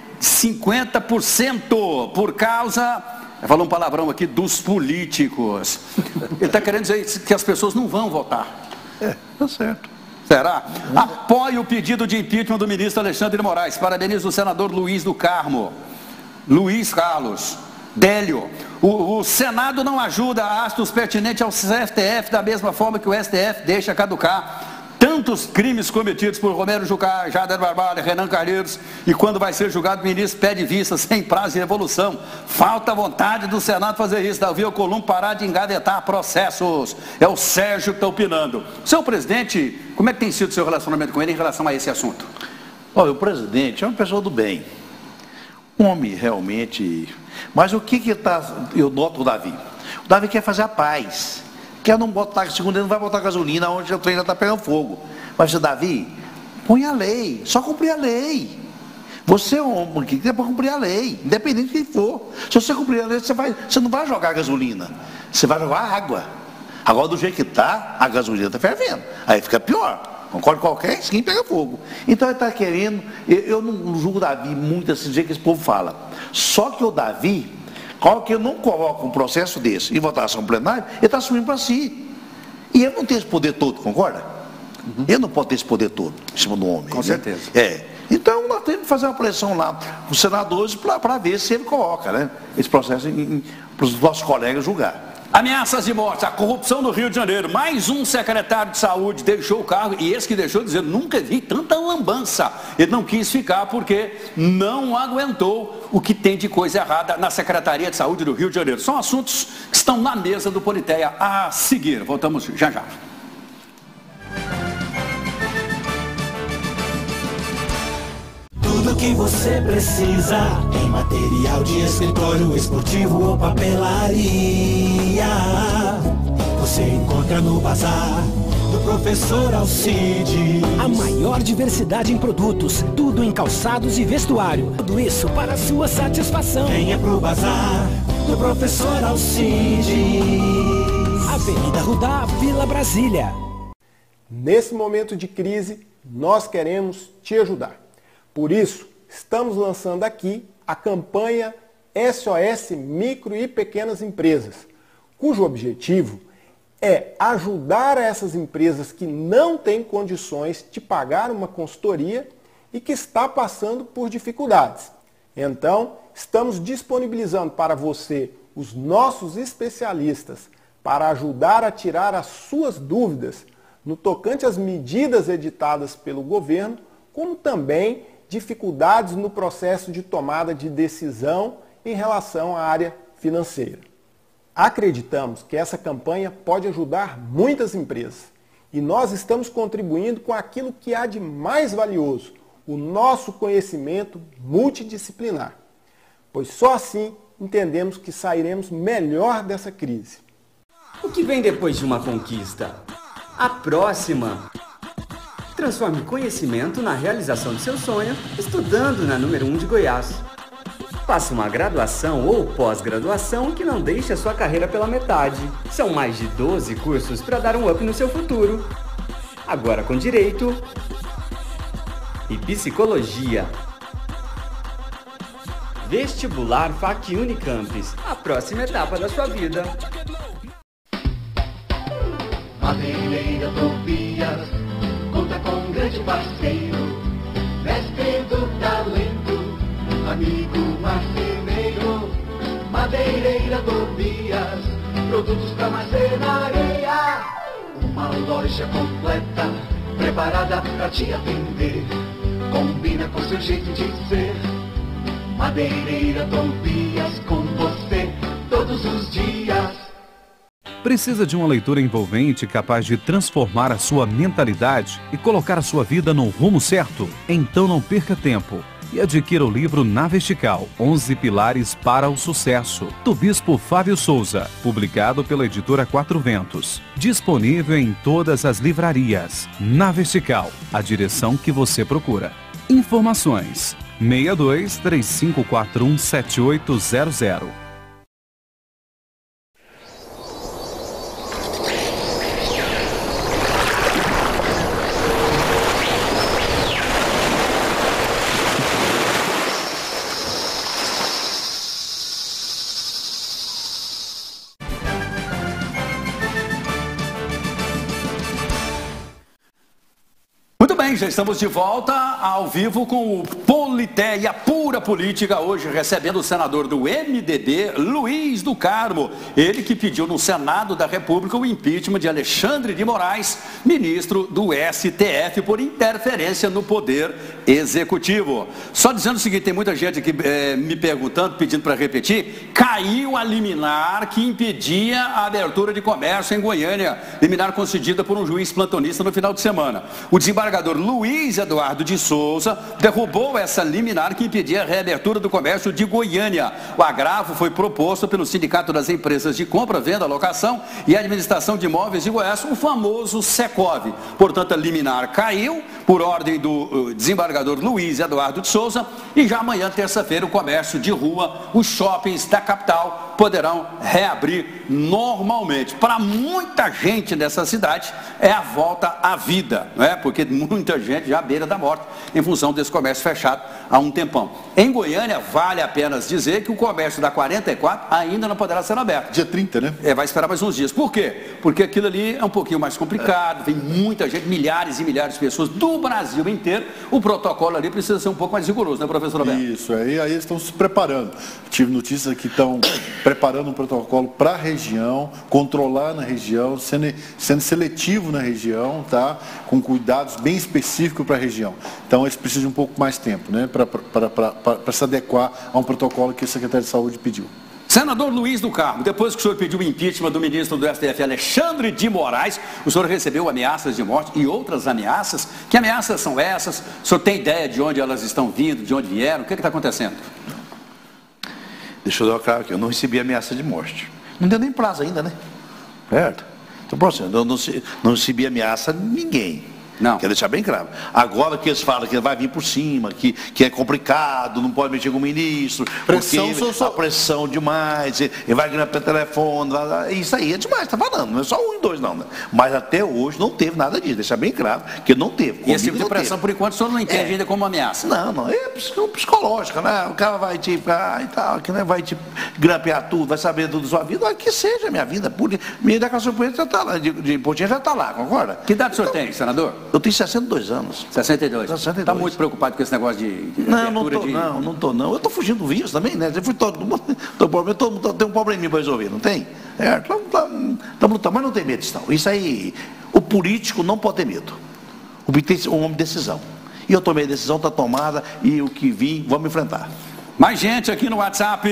50% por causa... Falou um palavrão aqui, dos políticos. Ele está querendo dizer que as pessoas não vão votar. Tá certo. Será? Apoie o pedido de impeachment do ministro Alexandre de Moraes. Parabenizo o senador Luiz do Carmo. Luiz Carlos. Délio. O Senado não ajuda a astos pertinentes ao STF da mesma forma que o STF deixa caducar tantos crimes cometidos por Romero Jucá, Jader Barbalho, Renan Calheiros, e quando vai ser julgado, o ministro pede vista sem prazo de evolução. Falta vontade do Senado fazer isso. Davi Alcolumbre parar de engavetar processos. É o Sérgio que está opinando. Seu presidente, como é que tem sido o seu relacionamento com ele em relação a esse assunto? Olha, o presidente é uma pessoa do bem. Um homem realmente... Mas o que eu noto o Davi? O Davi quer fazer a paz. Quer não botar, segundo ele, não vai botar gasolina onde o trem já está pegando fogo. Mas, Davi, põe a lei, só cumprir a lei. Você é um homem que tem para cumprir a lei, independente de quem for. Se você cumprir a lei, você não vai jogar gasolina, você vai jogar água. Agora, do jeito que está, a gasolina está fervendo. Aí fica pior. Concordo com qualquer esquina pega fogo. Então ele está querendo, eu não julgo o Davi muito assim, do jeito que esse povo fala. Só que o Davi... Qual que eu não coloco um processo desse em votação plenária, ele está assumindo para si. E ele não tem esse poder todo, concorda? Ele não pode ter esse poder todo em cima do homem. Com certeza. Então nós temos que fazer uma pressão lá para os senadores para ver se ele coloca, né, esse processo para os nossos colegas julgar. Ameaças de morte, a corrupção no Rio de Janeiro. Mais um secretário de saúde deixou o cargo, e esse que deixou dizendo, nunca vi tanta lambança. Ele não quis ficar porque não aguentou o que tem de coisa errada na Secretaria de Saúde do Rio de Janeiro. São assuntos que estão na mesa do Politeia a seguir. Voltamos já já. Tudo que você precisa em material de escritório, esportivo ou papelaria, você encontra no bazar do professor Alcide. A maior diversidade em produtos, tudo em calçados e vestuário. Tudo isso para sua satisfação. Venha pro bazar do professor Alcide. Avenida Rudá, Vila Brasília. Nesse momento de crise, nós queremos te ajudar. Por isso, estamos lançando aqui a campanha SOS Micro e Pequenas Empresas, cujo objetivo é ajudar essas empresas que não têm condições de pagar uma consultoria e que está passando por dificuldades. Então, estamos disponibilizando para você os nossos especialistas para ajudar a tirar as suas dúvidas no tocante às medidas editadas pelo governo, como também dificuldades no processo de tomada de decisão em relação à área financeira. Acreditamos que essa campanha pode ajudar muitas empresas e nós estamos contribuindo com aquilo que há de mais valioso, o nosso conhecimento multidisciplinar, pois só assim entendemos que sairemos melhor dessa crise. O que vem depois de uma conquista? A próxima! Transforme conhecimento na realização de seu sonho, estudando na número 1 de Goiás. Faça uma graduação ou pós-graduação que não deixe a sua carreira pela metade. São mais de 12 cursos para dar um up no seu futuro. Agora com Direito e Psicologia. Vestibular FAC Unicampus, a próxima etapa da sua vida. Madeireira Tobias conta com um grande parceiro, mestre do talento, amigo marceneiro. Madeireira Tobias, produtos pra marcenaria. Uma loja completa, preparada pra te atender. combina com seu jeito de ser. Madeireira Tobias, com você todos os dias. Precisa de uma leitura envolvente capaz de transformar a sua mentalidade e colocar a sua vida no rumo certo? Então não perca tempo e adquira o livro Na Vertical, 11 Pilares para o Sucesso, do Bispo Fábio Souza, publicado pela editora Quatro Ventos. Disponível em todas as livrarias. Na Vertical, a direção que você procura. Informações: 62-3541-7800. Já estamos de volta ao vivo com o Politeia Pura Política, hoje recebendo o senador do MDB, Luiz do Carmo, ele que pediu no Senado da República o impeachment de Alexandre de Moraes, ministro do STF, por interferência no Poder Executivo. Só dizendo o seguinte, tem muita gente aqui me perguntando, pedindo para repetir, caiu a liminar que impedia a abertura de comércio em Goiânia, liminar concedida por um juiz plantonista no final de semana. O desembargador Luiz Eduardo de Souza derrubou essa liminar que impedia a reabertura do comércio de Goiânia. O agravo foi proposto pelo Sindicato das Empresas de Compra, Venda, Locação e Administração de Imóveis de Goiás, o famoso SECOV. Portanto, a liminar caiu por ordem do desembargador Luiz Eduardo de Souza e já amanhã, terça-feira, o comércio de rua, os shoppings da capital poderão reabrir normalmente. Para muita gente dessa cidade é a volta à vida, não é? Porque muita gente já à beira da morte em função desse comércio fechado há um tempão. Em Goiânia, vale apenas dizer que o comércio da 44 ainda não poderá ser aberto. Dia 30, né? Vai esperar mais uns dias. Por quê? Porque aquilo ali é um pouquinho mais complicado, vem muita gente, milhares e milhares de pessoas do Brasil inteiro. O protocolo ali precisa ser um pouco mais rigoroso, né, professor Roberto? Isso, aí eles estão se preparando. Tive notícias que estão preparando um protocolo para a região, controlar na região, sendo seletivo na região, tá? Com cuidados bem específicos para a região. Então eles precisam de um pouco mais tempo, né? Para se adequar a um protocolo que o secretário de Saúde pediu. Senador Luiz do Carmo, depois que o senhor pediu o impeachment do ministro do STF, Alexandre de Moraes, o senhor recebeu ameaças de morte e outras ameaças. Que ameaças são essas? O senhor tem ideia de onde elas estão vindo, de onde vieram? O que está acontecendo? Deixa eu dar claro aqui, eu não recebi ameaça de morte. Não deu nem prazo ainda, né? Certo? Então, próximo, eu não recebi ameaça de ninguém. Não. Quero deixar bem claro. Agora que eles falam que vai vir por cima, que é complicado, não pode mexer com o ministro, pressão, porque a pressão demais, ele vai ganhar pelo telefone, isso aí é demais, tá falando, não é só 1 e 2 não, né? Mas até hoje não teve nada disso, deixar bem claro que não teve. E esse tipo de pressão, por enquanto, o senhor não entende ainda como ameaça? Não, é psicológica, né? O cara vai te e tal, que né, vai te grampear tudo, vai saber tudo da sua vida, que seja a minha vida, minha declaração política já está lá, de Pontinha já está lá, concorda? Que idade o senhor tem, senador? Eu tenho 62 anos. 62? Está muito preocupado com esse negócio de não estou não. Eu estou fugindo do vírus também, né? Todo mundo tem um probleminha para resolver, não tem? Estamos lutando, mas não tem medo disso não. Isso aí, o político não pode ter medo. O homem de decisão. E eu tomei a decisão, está tomada, e o que vim, vamos enfrentar. Mais gente aqui no WhatsApp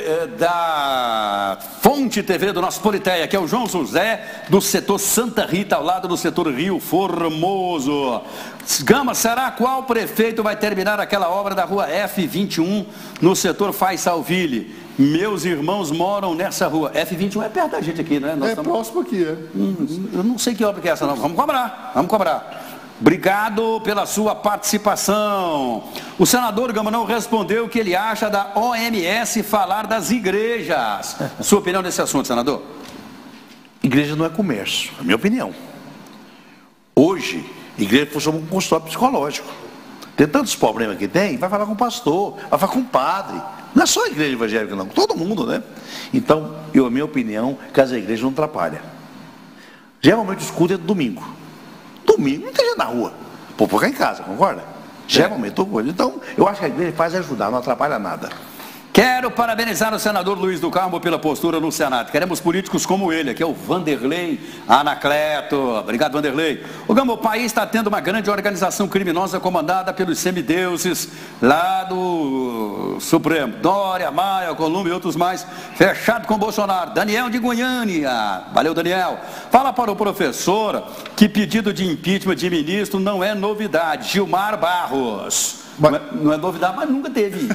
da Fonte TV do nosso Politeia, que é o João José, do setor Santa Rita, ao lado do setor Rio Formoso. Gama, será qual prefeito vai terminar aquela obra da rua F21 no setor Faisalville? Meus irmãos moram nessa rua. F21 é perto da gente aqui, né? Nós próximo aqui, é. Eu não sei que obra que é essa, não. Vamos cobrar. Obrigado pela sua participação. O senador Gama não respondeu o que ele acha da OMS falar das igrejas. Sua opinião nesse assunto, senador? Igreja não é comércio, é a minha opinião. Hoje, igreja funciona como um consultório psicológico. Tem tantos problemas que tem, vai falar com o pastor, vai falar com o padre. Não é só a igreja evangélica, não, todo mundo, né? Então, a minha opinião é que as igrejas não atrapalham. Geralmente os cultos é domingo. Domingo não tem gente na rua. Pô, ficar em casa, concorda? Geralmente estou com ele. Então, eu acho que a igreja faz ajudar, não atrapalha nada. Quero parabenizar o senador Luiz do Carmo pela postura no Senado. Queremos políticos como ele, que é o Vanderlei Anacleto. Obrigado, Vanderlei. O Gama, o país está tendo uma grande organização criminosa comandada pelos semideuses lá do Supremo. Dória, Maia, Columba e outros mais. Fechado com Bolsonaro. Daniel de Goiânia. Valeu, Daniel. Fala para o professor que pedido de impeachment de ministro não é novidade. Gilmar Barros. Não é novidade, mas nunca teve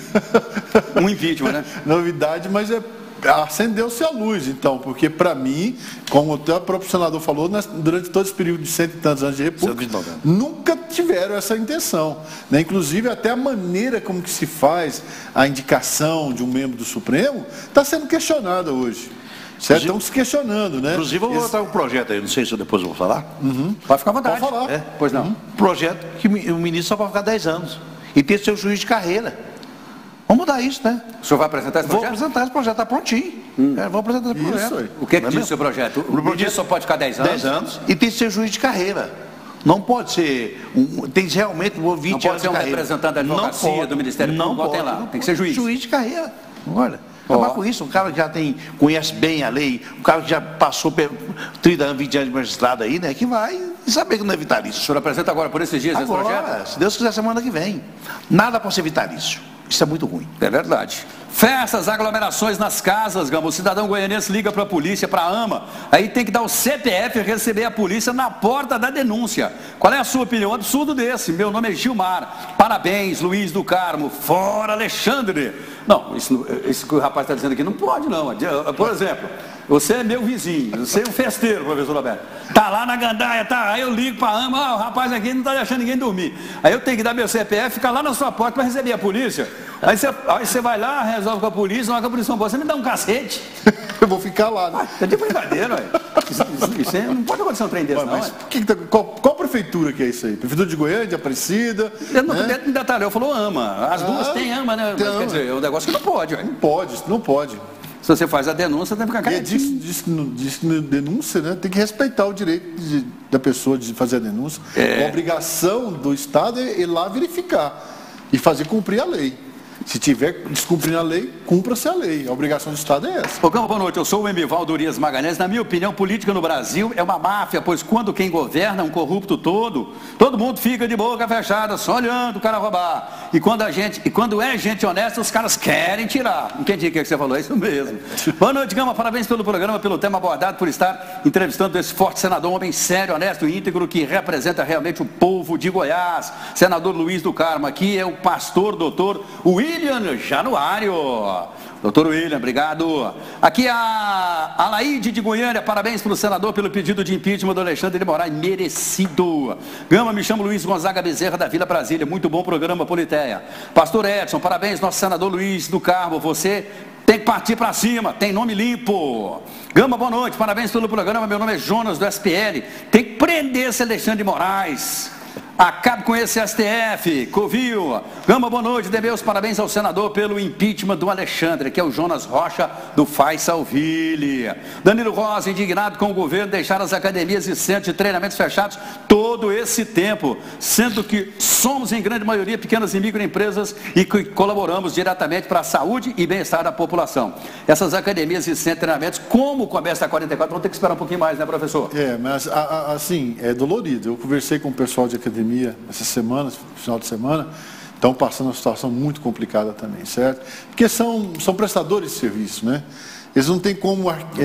um impeachment, né? Novidade, mas acendeu-se a luz, então, porque para mim, como até o próprio senador falou, durante todo esse período de 100 e tantos anos de república, nunca tiveram essa intenção, né? Inclusive até a maneira como que se faz a indicação de um membro do Supremo está sendo questionada hoje. Certo? Estão se questionando, né? Inclusive, eu vou botar um projeto aí, não sei se depois eu vou falar. Pode ficar à vontade. Pode falar. Pois não. Projeto que o ministro só pode ficar 10 anos. E ter seu juiz de carreira. Vamos mudar isso, né? O senhor vai apresentar esse projeto? Vou apresentar esse projeto, está prontinho. Vou apresentar esse projeto. Isso. O que diz o seu projeto? O ministro só pode ficar 10 anos? 10 anos e tem que ser juiz de carreira. Não pode ser, tem realmente 20 anos de carreira. Não pode ser um representante da advocacia, do Ministério Público, não tem lá. Tem que ser juiz. Juiz de carreira. Olha. Acabar com isso, um cara que já conhece bem a lei, um cara que já passou 30 anos, 20 anos de magistrado aí, né? Que vai saber que não é vitalício. O senhor apresenta agora por esses dias esse projeto? Se Deus quiser, semana que vem. Nada pode ser vitalício. Isso é muito ruim. É verdade. Festas, aglomerações nas casas, Gama. O cidadão goianense liga para a polícia, para a AMA, aí tem que dar o CPF e receber a polícia na porta da denúncia. Qual é a sua opinião? Um absurdo desse. Meu nome é Gilmar. Parabéns, Luiz do Carmo. Fora Alexandre. Não, isso que o rapaz está dizendo aqui não pode, não. Por exemplo, você é meu vizinho, você é um festeiro, professor Roberto. Tá lá na gandaia, tá. Aí eu ligo para a AMA, o rapaz aqui não está deixando ninguém dormir. Aí eu tenho que dar meu CPF, ficar lá na sua porta para receber a polícia. Aí você vai lá, resolve com a polícia, não é com a polícia, você me dá um cacete. Eu vou ficar lá, né? Tá de brincadeira, ué. Isso não pode acontecer um trem desse, não. Mas qual prefeitura que é isso aí? Prefeitura de Goiânia, de Aparecida? Não detalhou, falou AMA. As duas têm AMA, né? Mas, quer dizer, é um negócio que não pode, ué. Não pode. Se você faz a denúncia, tem que ficar quietinho. Diz que na denúncia, né, tem que respeitar o direito da pessoa de fazer a denúncia. A obrigação do Estado é ir lá verificar e fazer cumprir a lei. Se tiver descumprindo a lei, cumpra-se a lei. A obrigação do Estado é essa. Ô, Gama, boa noite. Eu sou o Emivaldo Urias Magalhães. Na minha opinião, política no Brasil é uma máfia, pois quando quem governa é um corrupto todo mundo fica de boca fechada, só olhando o cara roubar. E quando é gente honesta, os caras querem tirar. Entendi o que você falou, é isso mesmo. Boa noite, Gama. Parabéns pelo programa, pelo tema abordado, por estar entrevistando esse forte senador, um homem sério, honesto e íntegro, que representa realmente o povo de Goiás. Senador Luiz do Carmo. Aqui é o pastor doutor William Januário. Doutor William, obrigado. Aqui a Alaide de Goiânia, parabéns para o senador pelo pedido de impeachment do Alexandre de Moraes, merecido. Gama, me chamo Luiz Gonzaga Bezerra, da Vila Brasília, muito bom programa, Politeia. Pastor Edson, parabéns, nosso senador Luiz do Carmo, você tem que partir para cima, tem nome limpo. Gama, boa noite, parabéns pelo programa, meu nome é Jonas, do SPL, tem que prender esse Alexandre de Moraes. Acabe com esse STF, Covil. Gama, boa noite, dê meus parabéns ao senador pelo impeachment do Alexandre, que é o Jonas Rocha, do Faisalville. Danilo Rosa, indignado com o governo deixar as academias e centros de treinamentos fechados todo esse tempo, sendo que somos em grande maioria pequenas e microempresas e que colaboramos diretamente para a saúde e bem-estar da população. Essas academias e centros de treinamentos, como o comércio da 44, vão ter que esperar um pouquinho mais, né, professor? Mas assim, é dolorido. Eu conversei com o pessoal de academia essa semana, final de semana, estão passando uma situação muito complicada também, certo? Porque são prestadores de serviço, né? Eles não têm como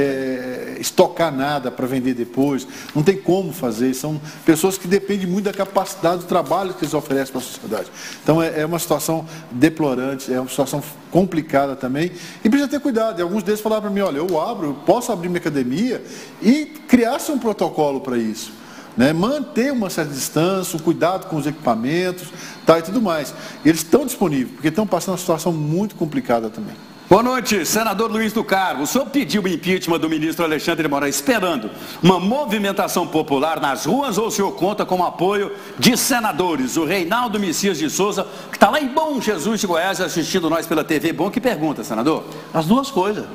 estocar nada para vender depois, não tem como fazer, são pessoas que dependem muito da capacidade do trabalho que eles oferecem para a sociedade. Então é uma situação deplorante, é uma situação complicada também, e precisa ter cuidado. E alguns deles falaram para mim, olha, eu posso abrir minha academia e criar-se um protocolo para isso. Né, manter uma certa distância, um cuidado com os equipamentos, e tudo mais. Eles estão disponíveis, porque estão passando uma situação muito complicada também. Boa noite, senador Luiz do Carmo. O senhor pediu o impeachment do ministro Alexandre de Moraes esperando uma movimentação popular nas ruas, ou o senhor conta com o apoio de senadores? O Reinaldo Messias de Souza, que está lá em Bom Jesus de Goiás, assistindo nós pela TV Bom, que pergunta, senador? As duas coisas.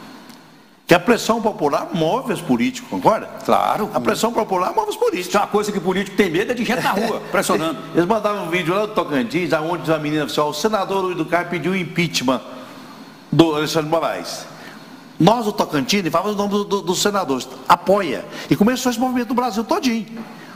Que a pressão popular move os políticos, concorda? Claro. A pressão popular move os políticos. É uma coisa que o político tem medo é de gente na rua, pressionando. Eles mandaram um vídeo lá do Tocantins, onde a menina falou, o senador Luiz do Carmo pediu impeachment do Alexandre de Moraes. Nós, o Tocantins, falamos o nome dos senadores, apoia. E começou esse movimento no Brasil todinho.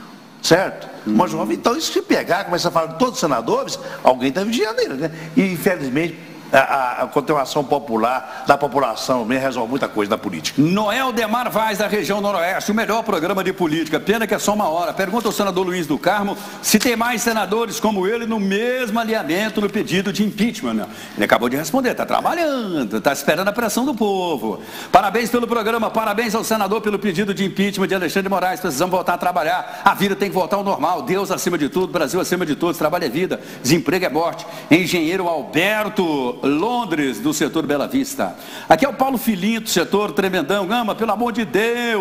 Certo? Mas, então, isso se pegar, começa a falar de todos os senadores, alguém está vigiando nele, né? E, infelizmente, a continuação popular da população resolve muita coisa na política. Noel Demar Vaz, da região noroeste, o melhor programa de política. Pena que é só uma hora. Pergunta ao senador Luiz do Carmo se tem mais senadores como ele no mesmo alinhamento no pedido de impeachment. Ele acabou de responder, está trabalhando, está esperando a pressão do povo. Parabéns pelo programa, parabéns ao senador pelo pedido de impeachment de Alexandre de Moraes. Precisamos voltar a trabalhar, a vida tem que voltar ao normal. Deus acima de tudo, Brasil acima de todos, trabalho é vida, desemprego é morte. Engenheiro Alberto Londres, do setor Bela Vista. Aqui é o Paulo Filhinho, do setor Tremendão. Gama, pelo amor de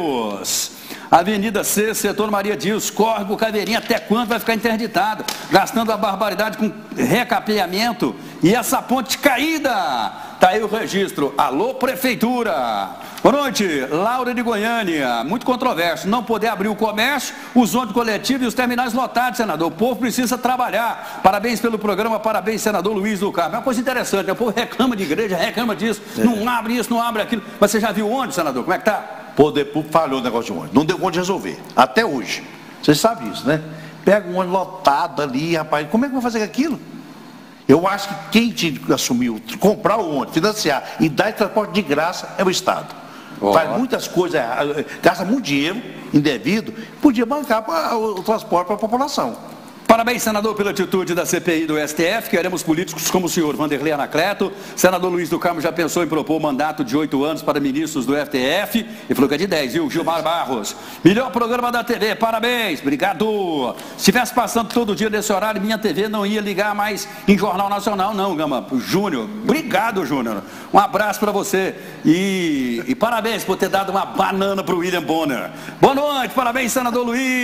Deus. Avenida C, setor Maria Dias, Córrego, Caveirinha, até quando vai ficar interditado? Gastando a barbaridade com recapeamento e essa ponte caída. Tá aí o registro. Alô, prefeitura. Boa noite, Laura de Goiânia. Muito controverso. Não poder abrir o comércio, os ônibus coletivos e os terminais lotados, senador. O povo precisa trabalhar. Parabéns pelo programa, parabéns, senador Luiz do Carmo. É uma coisa interessante, né? O povo reclama de igreja, reclama disso. Não abre isso, não abre aquilo. Mas você já viu onde, senador? Como é que tá? Poder Público falhou o negócio de ônibus. Não deu conta de resolver. Até hoje. Vocês sabem isso, né? Pega um ônibus lotado ali, rapaz. Como é que vai fazer aquilo? Eu acho que quem tinha que assumir, comprar o ônibus, financiar e dar transporte de graça é o Estado. Faz muitas coisas, gasta muito dinheiro indevido, podia bancar o transporte para a população. Parabéns, senador, pela atitude da CPI do STF. Queremos políticos como o senhor Vanderlei Anacleto. Senador Luiz do Carmo já pensou em propor um mandato de 8 anos para ministros do STF. E falou que é de 10, viu? Gilmar Barros. Melhor programa da TV, parabéns, obrigado. Se estivesse passando todo dia nesse horário, minha TV não ia ligar mais em Jornal Nacional, não, Gama. Júnior, obrigado, Júnior. Um abraço para você. E parabéns por ter dado uma banana para o William Bonner. Boa noite, parabéns, senador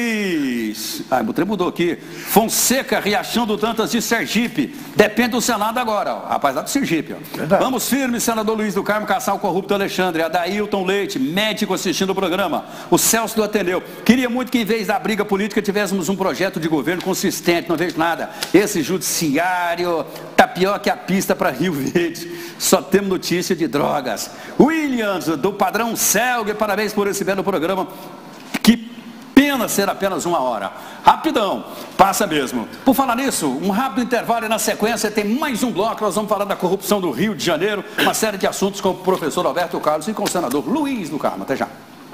Luiz. O trem mudou aqui. Fonseca, Riachão do Dantas de Sergipe. Depende do Senado agora, ó. Rapaz, lá do Sergipe, ó. Vamos firme, senador Luiz do Carmo, caçar o corrupto Alexandre. Adailton Leite, médico assistindo o programa. O Celso do Ateneu. Queria muito que, em vez da briga política, tivéssemos um projeto de governo consistente. Não vejo nada. Esse judiciário tá pior que a pista para Rio Verde. Só temos notícia de drogas. Williams, do padrão Selg, parabéns por esse belo programa. Que pena ser apenas uma hora. Rapidão, passa mesmo. Por falar nisso, um rápido intervalo e na sequência tem mais um bloco. Nós vamos falar da corrupção do Rio de Janeiro, uma série de assuntos com o professor Alberto Carlos e com o senador Luiz do Carmo. Até já.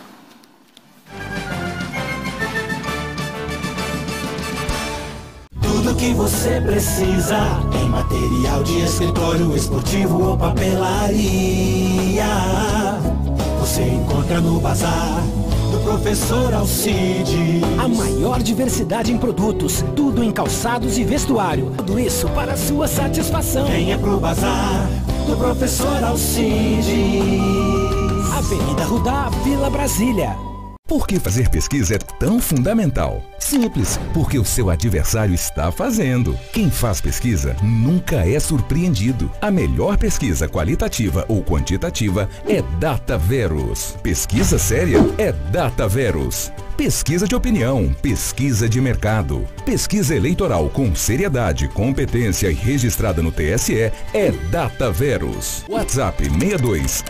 Tudo que você precisa em material de escritório, esportivo ou papelaria, você encontra no Bazar do Professor Alcide. A maior diversidade em produtos, tudo em calçados e vestuário. Tudo isso para sua satisfação. Venha pro Bazar do Professor Alcide. Avenida Rudá, Vila Brasília. Por que fazer pesquisa é tão fundamental? Simples, porque o seu adversário está fazendo. Quem faz pesquisa nunca é surpreendido. A melhor pesquisa qualitativa ou quantitativa é Dataverus. Pesquisa séria é Dataverus. Pesquisa de opinião, pesquisa de mercado, pesquisa eleitoral com seriedade, competência e registrada no TSE é Dataverus. WhatsApp 62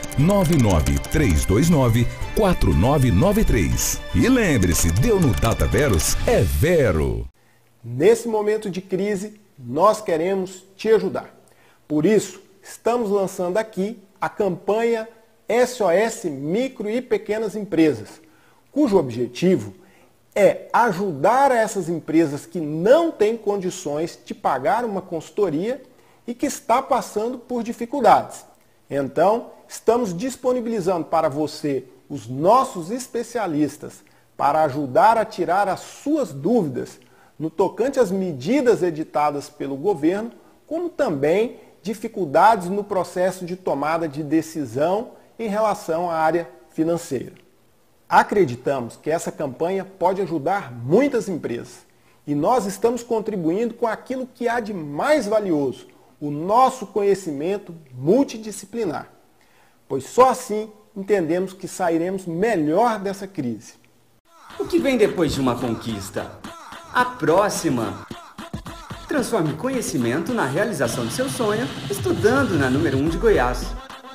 99329 4993. E lembre-se, deu no Dataverus é Vero. Nesse momento de crise, nós queremos te ajudar. Por isso, estamos lançando aqui a campanha SOS Micro e Pequenas Empresas, cujo objetivo é ajudar essas empresas que não têm condições de pagar uma consultoria e que está passando por dificuldades. Então, estamos disponibilizando para você os nossos especialistas para ajudar a tirar as suas dúvidas no tocante às medidas editadas pelo governo, como também dificuldades no processo de tomada de decisão em relação à área financeira. Acreditamos que essa campanha pode ajudar muitas empresas e nós estamos contribuindo com aquilo que há de mais valioso, o nosso conhecimento multidisciplinar, pois só assim entendemos que sairemos melhor dessa crise. O que vem depois de uma conquista? A próxima. Transforme conhecimento na realização de seu sonho, estudando na número 1 de Goiás.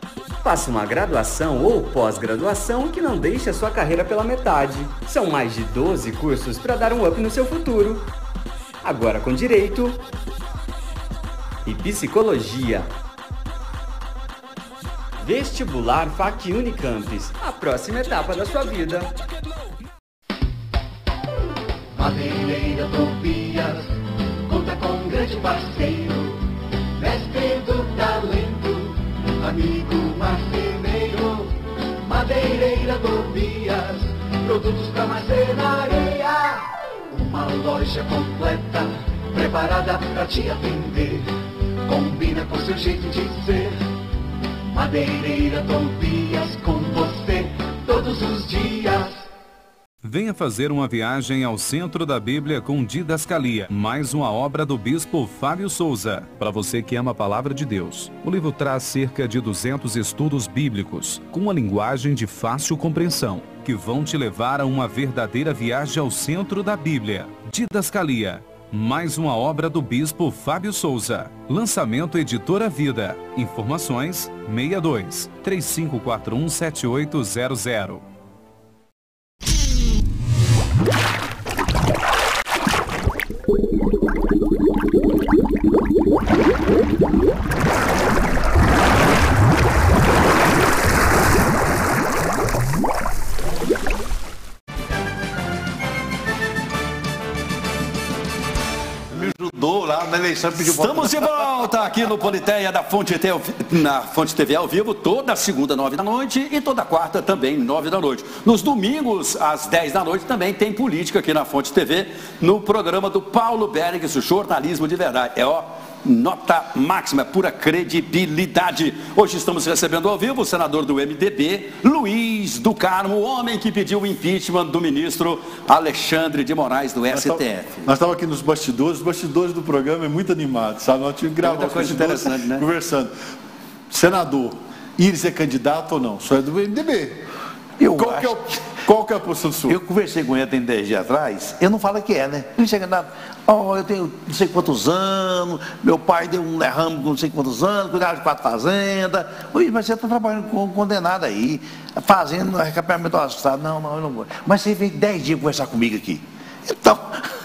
Faça uma graduação ou pós-graduação que não deixe a sua carreira pela metade. São mais de 12 cursos para dar um up no seu futuro. Agora com Direito e Psicologia. Vestibular FAC Unicampus, a próxima etapa da sua vida. Madeireira Tobias conta com um grande parceiro, mestre do talento, amigo marceneiro. Madeireira Tobias, produtos pra marcenaria. Uma loja completa, preparada pra te atender. Combina com seu jeito de ser. Madeireira Tobias, com você todos os dias. Venha fazer uma viagem ao Centro da Bíblia com Didascalia, mais uma obra do Bispo Fábio Souza. Para você que ama a Palavra de Deus, o livro traz cerca de 200 estudos bíblicos, com uma linguagem de fácil compreensão, que vão te levar a uma verdadeira viagem ao Centro da Bíblia. Didascalia, mais uma obra do Bispo Fábio Souza. Lançamento Editora Vida. Informações 62 3541 7800. Me ajudou lá na eleição. Estamos de volta aqui no Politeia da Fonte TV, na Fonte TV ao vivo, toda segunda, 9 da noite, e toda quarta também, 9 da noite. Nos domingos, às 10 da noite, também tem política aqui na Fonte TV, no programa do Paulo Bergs, o Jornalismo de Verdade. É nota máxima, pura credibilidade. Hoje estamos recebendo ao vivo o senador do MDB, Luiz do Carmo, o homem que pediu o impeachment do ministro Alexandre de Moraes do STF. Nós estávamos aqui nos bastidores, os bastidores do programa é muito animado, sabe? Nós tínhamos gravado muita coisa interessante, né? Conversando. Senador, Íris é candidato ou não? Só é do MDB. Qual que é a posição sua? Eu conversei com ele tem 10 dias atrás, eu não falo que é, né? Ele chega lá, eu tenho não sei quantos anos, meu pai deu um derrame com não sei quantos anos, cuidava de 4 fazendas. Oi, mas você está trabalhando com condenado aí, fazendo recapeamento do Estado. Não, eu não vou. Mas você veio 10 dias conversar comigo aqui. Então,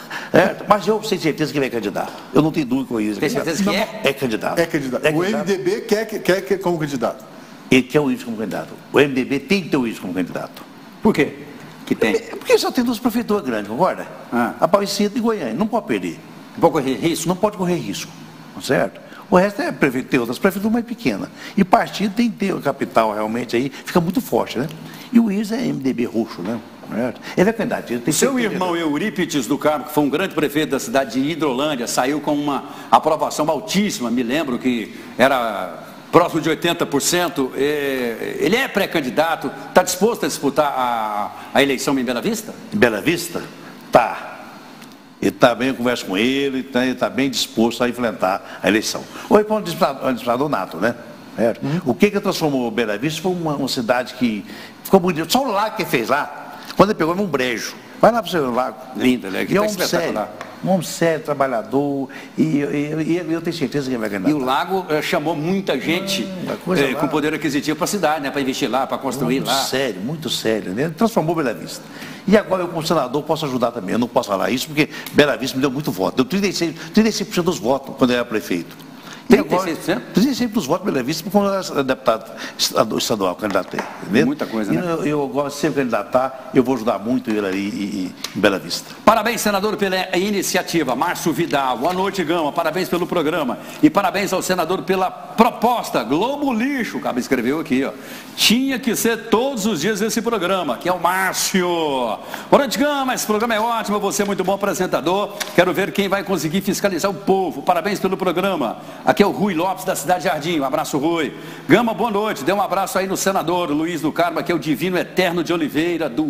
mas eu tenho certeza que ele é candidato. Eu não tenho dúvida com isso. Tem certeza que é? É candidato. É candidato. O MDB quer como candidato. Ele quer o Wilson como candidato. O MDB tem que ter o Wilson como candidato. Por quê? Que tem? Porque só tem 2 prefeituras grandes, concorda? Aparecida e Goiânia. Não pode perder. Não pode correr risco? Não pode correr risco. Certo? O resto é prefeito, tem outras prefeituras mais pequenas. E partido tem que ter a capital realmente aí, fica muito forte, né? E o Wilson é MDB roxo, né? Ele é candidato. Ele tem seu irmão Eurípides do Carmo, que foi um grande prefeito da cidade de Hidrolândia, saiu com uma aprovação altíssima, me lembro que era próximo de 80%, ele é pré-candidato, está disposto a disputar a eleição em Bela Vista? Em Bela Vista? Tá. Ele está bem, eu converso com ele está bem disposto a enfrentar a eleição. Hoje foi um dispulador nato, né? O que transformou Bela Vista foi uma cidade que ficou bonita. Só o lago que ele fez lá, quando ele pegou num brejo. Vai lá para o seu lago. Lindo, né? Que é um homem sério, trabalhador, e eu tenho certeza que ele vai ganhar. E o lago chamou muita gente com poder aquisitivo para a cidade, né? Para investir lá, para construir lá. Muito sério, né? Ele transformou Bela Vista. E agora eu, como senador, posso ajudar também. Eu não posso falar isso porque Bela Vista me deu muito voto. Deu 36% dos votos quando eu era prefeito. 36%? 36% dos votos Bela Vista quando eu era deputado estadual, candidatei. Muita coisa, né? Eu gosto de sempre candidatar, eu vou ajudar muito ele ali em Bela Vista. Parabéns, senador, pela iniciativa. Márcio Vidal, boa noite, Gama. Parabéns pelo programa. E parabéns ao senador pela proposta. Globo Lixo, o cara escreveu aqui, ó. Tinha que ser todos os dias esse programa, que é o Márcio. Boa noite, Gama. Esse programa é ótimo, você é muito bom apresentador. Quero ver quem vai conseguir fiscalizar o povo. Parabéns pelo programa. Aqui é o Rui Lopes, da Cidade Jardim. Um abraço, Rui. Gama, boa noite. Dê um abraço aí no senador Luiz do Carmo, que é o Divino Eterno de Oliveira, do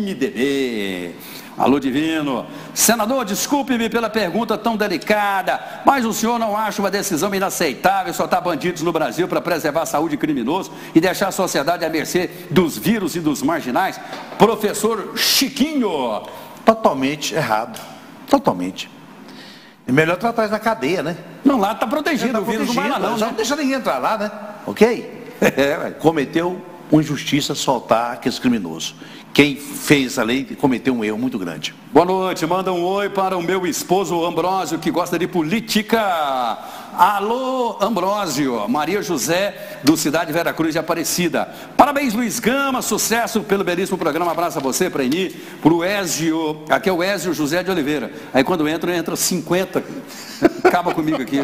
MDB. Alô, Divino. Senador, desculpe-me pela pergunta tão delicada, mas o senhor não acha uma decisão inaceitável soltar bandidos no Brasil para preservar a saúde de criminosos e deixar a sociedade à mercê dos vírus e dos marginais? Professor Chiquinho. Totalmente errado. Totalmente. É melhor tratar isso na cadeia, né? Não, lá está protegido, o vírus não vai lá não, né? Não deixa ninguém entrar lá, né? Ok? cometeu uma injustiça soltar aqueles criminosos. Quem fez a lei cometeu um erro muito grande. Boa noite, manda um oi para o meu esposo Ambrósio, que gosta de política. Alô, Ambrósio, Maria José, do Cidade Vera Cruz de Aparecida. Parabéns, Luiz Gama, sucesso pelo belíssimo programa. Abraço a você, para Eni, para o Ézio, aqui é o Ézio José de Oliveira. Aí quando entra 50, acaba comigo aqui,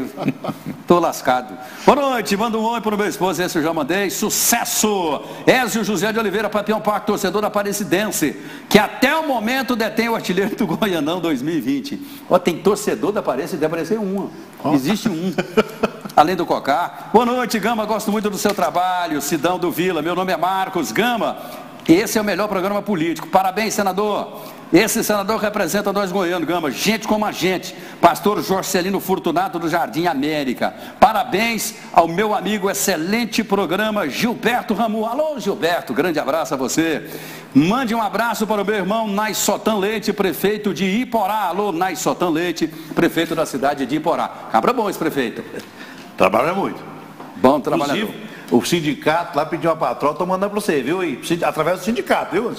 tô lascado. Boa noite, manda um oi para o meu esposo, esse eu já mandei, sucesso. Ézio José de Oliveira, Papião Parque, torcedor aparecidense, que até o momento detém o artilheiro do Goianão 2020. Ó, tem torcedor da Aparecidense, deve aparecer um. Existe um, além do Cocá. Boa noite, Gama, gosto muito do seu trabalho. Sidão do Vila, meu nome é Marcos Gama. Esse é o melhor programa político. Parabéns, senador. Esse senador representa nós goianos, Gama, gente como a gente. Pastor Jorcelino Fortunato do Jardim América. Parabéns ao meu amigo, excelente programa, Gilberto Ramu. Alô, Gilberto, grande abraço a você. Mande um abraço para o meu irmão Naissotan Leite, prefeito de Iporá. Alô, Naissotan Leite, prefeito da cidade de Iporá. Cabra bom esse prefeito. Trabalha muito. Bom trabalhador. Inclusive, o sindicato lá pediu uma patroa, estou mandando para você, viu? Através do sindicato, viu?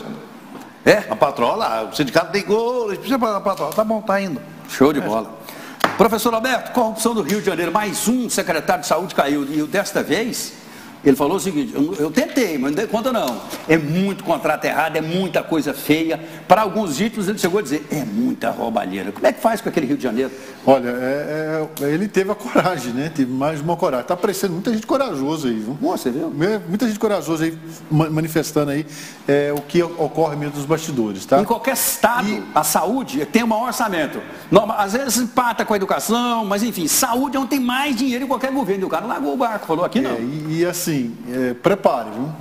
É? A patroa lá, o sindicato ligou, precisa para a patroa, tá bom, tá indo. Show de bola. Professor Alberto, corrupção do Rio de Janeiro, mais um secretário de saúde caiu, e desta vez, ele falou o seguinte, eu tentei, mas não dei conta não, é muito contrato errado, é muita coisa feia, para alguns títulos ele chegou a dizer, é muita roubalheira. Como é que faz com aquele Rio de Janeiro? Olha, ele teve a coragem, né? Teve mais uma coragem. Está aparecendo muita gente corajosa aí, viu? Você viu? Muita gente corajosa aí, manifestando aí o que ocorre mesmo dos bastidores, tá? Em qualquer estado, a saúde tem o maior orçamento. Às vezes empata com a educação, mas enfim, saúde é onde tem mais dinheiro em qualquer governo. E o cara largou o barco, falou aqui não. E assim, prepare, viu?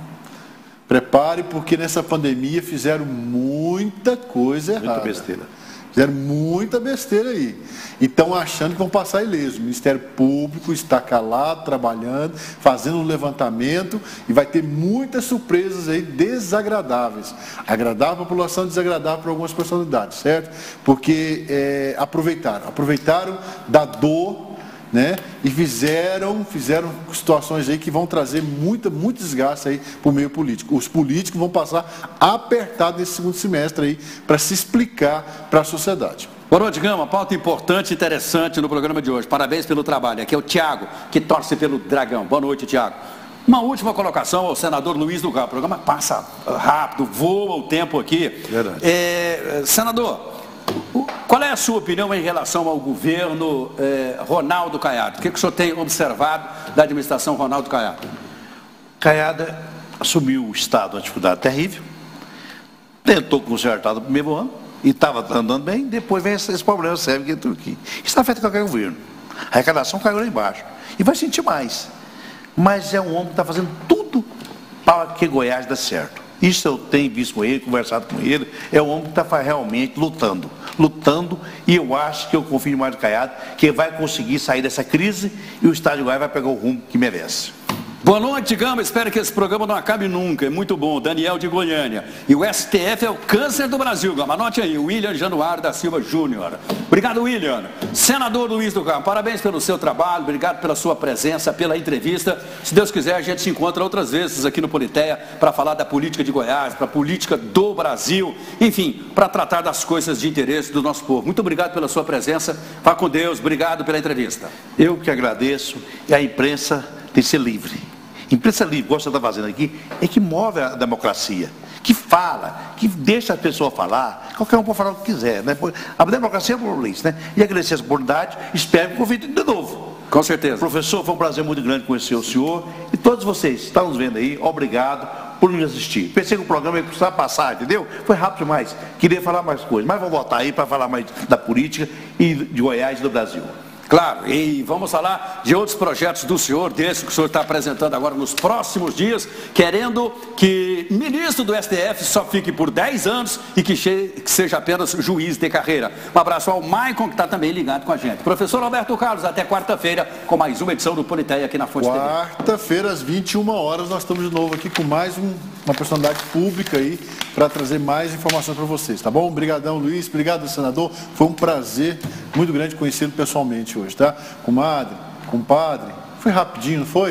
Prepare, porque nessa pandemia fizeram muita coisa errada. Muita besteira. Fizeram muita besteira aí. E estão achando que vão passar ileso. O Ministério Público está calado, trabalhando, fazendo um levantamento e vai ter muitas surpresas aí desagradáveis. Agradável para a população, desagradável para algumas personalidades, certo? Porque aproveitaram da dor, né? E fizeram situações aí que vão trazer muito desgaste aí para o meio político. Os políticos vão passar apertado nesse segundo semestre aí para se explicar para a sociedade. Boa noite, Gama. Pauta importante e interessante no programa de hoje. Parabéns pelo trabalho. Aqui é o Tiago, que torce pelo Dragão. Boa noite, Tiago. Uma última colocação ao senador Luiz do Carmo. O programa passa rápido, voa o tempo aqui. Verdade. Senador, qual é a sua opinião em relação ao governo Ronaldo Caiado? O que o senhor tem observado da administração Ronaldo Caiado? Caiado assumiu o Estado uma dificuldade terrível, tentou consertar no primeiro ano, e estava andando bem, depois vem esse problema sério que entrou aqui. Isso afeta qualquer governo. A arrecadação caiu lá embaixo. E vai sentir mais. Mas é um homem que está fazendo tudo para que Goiás dê certo. Isso eu tenho visto com ele, conversado com ele. É um homem que está realmente lutando, e eu acho que eu confio mais no Caiado, que vai conseguir sair dessa crise e o Estado de Goiás vai pegar o rumo que merece. Boa noite, Gama. Espero que esse programa não acabe nunca. É muito bom. Daniel de Goiânia. E o STF é o câncer do Brasil, Gama. Anote aí, William Januário da Silva Júnior. Obrigado, William. Senador Luiz do Carmo, parabéns pelo seu trabalho, obrigado pela sua presença, pela entrevista. Se Deus quiser, a gente se encontra outras vezes aqui no Politeia para falar da política de Goiás, para a política do Brasil, enfim, para tratar das coisas de interesse do nosso povo. Muito obrigado pela sua presença. Vá com Deus. Obrigado pela entrevista. Eu que agradeço. E a imprensa tem que ser livre. Imprensa livre, igual você está fazendo aqui, é que move a democracia, que fala, que deixa a pessoa falar, qualquer um pode falar o que quiser, né? A democracia é pluralista, né? E agradecer essa oportunidade, espero que convide de novo. Com certeza. Professor, foi um prazer muito grande conhecer o senhor e todos vocês que estão nos vendo aí, obrigado por nos assistir. Pensei que o programa ia precisar passar, entendeu? Foi rápido demais, queria falar mais coisas, mas vou voltar aí para falar mais da política e de Goiás e do Brasil. Claro, e vamos falar de outros projetos do senhor, desse que o senhor está apresentando agora nos próximos dias, querendo que ministro do STF só fique por 10 anos e que seja apenas juiz de carreira. Um abraço ao Maicon, que está também ligado com a gente. Professor Alberto Carlos, até quarta-feira com mais uma edição do Politeia aqui na Fonte TV. Quarta-feira, às 21 horas, nós estamos de novo aqui com mais uma personalidade pública aí para trazer mais informações para vocês, tá bom? Obrigadão, Luiz, obrigado, senador. Foi um prazer muito grande conhecê-lo pessoalmente hoje, tá? Comadre, compadre, foi rapidinho, não foi?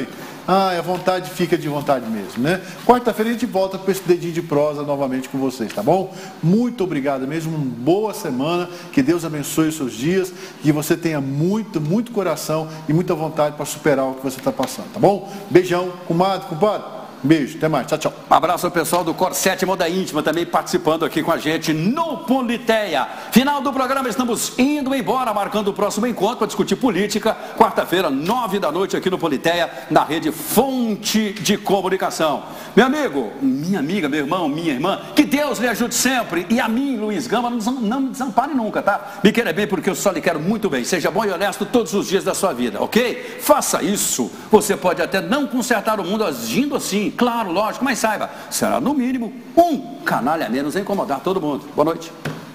a vontade fica de vontade mesmo, né? Quarta-feira a gente volta com esse dedinho de prosa novamente com vocês, tá bom? Muito obrigado mesmo, uma boa semana, que Deus abençoe os seus dias, que você tenha muito coração e muita vontade para superar o que você está passando, tá bom? Beijão, comadre, compadre. Beijo, até mais, tchau, tchau. Um abraço ao pessoal do Corsete Moda Íntima, também participando aqui com a gente no Politeia. Final do programa, estamos indo embora, marcando o próximo encontro para discutir política, quarta-feira, 9 da noite, aqui no Politeia, na rede Fonte de Comunicação. Meu amigo, minha amiga, meu irmão, minha irmã, que Deus lhe ajude sempre, e a mim, Luiz Gama, não me desampare nunca, tá? Me queira bem, porque eu só lhe quero muito bem. Seja bom e honesto todos os dias da sua vida, ok? Faça isso. Você pode até não consertar o mundo agindo assim, claro, lógico, mas saiba, será no mínimo um canalha a menos a incomodar todo mundo. Boa noite.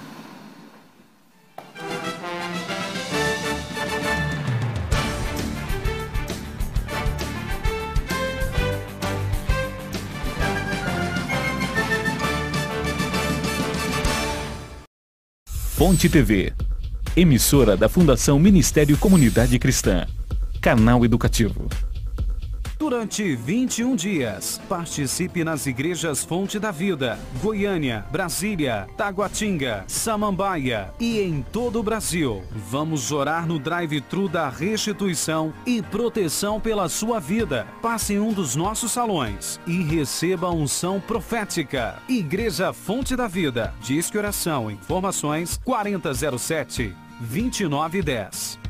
Fonte TV, emissora da Fundação Ministério Comunidade Cristã, canal educativo. Durante 21 dias, participe nas igrejas Fonte da Vida, Goiânia, Brasília, Taguatinga, Samambaia e em todo o Brasil. Vamos orar no drive-thru da restituição e proteção pela sua vida. Passe em um dos nossos salões e receba a unção profética. Igreja Fonte da Vida, Disque Oração, informações 4007-2910.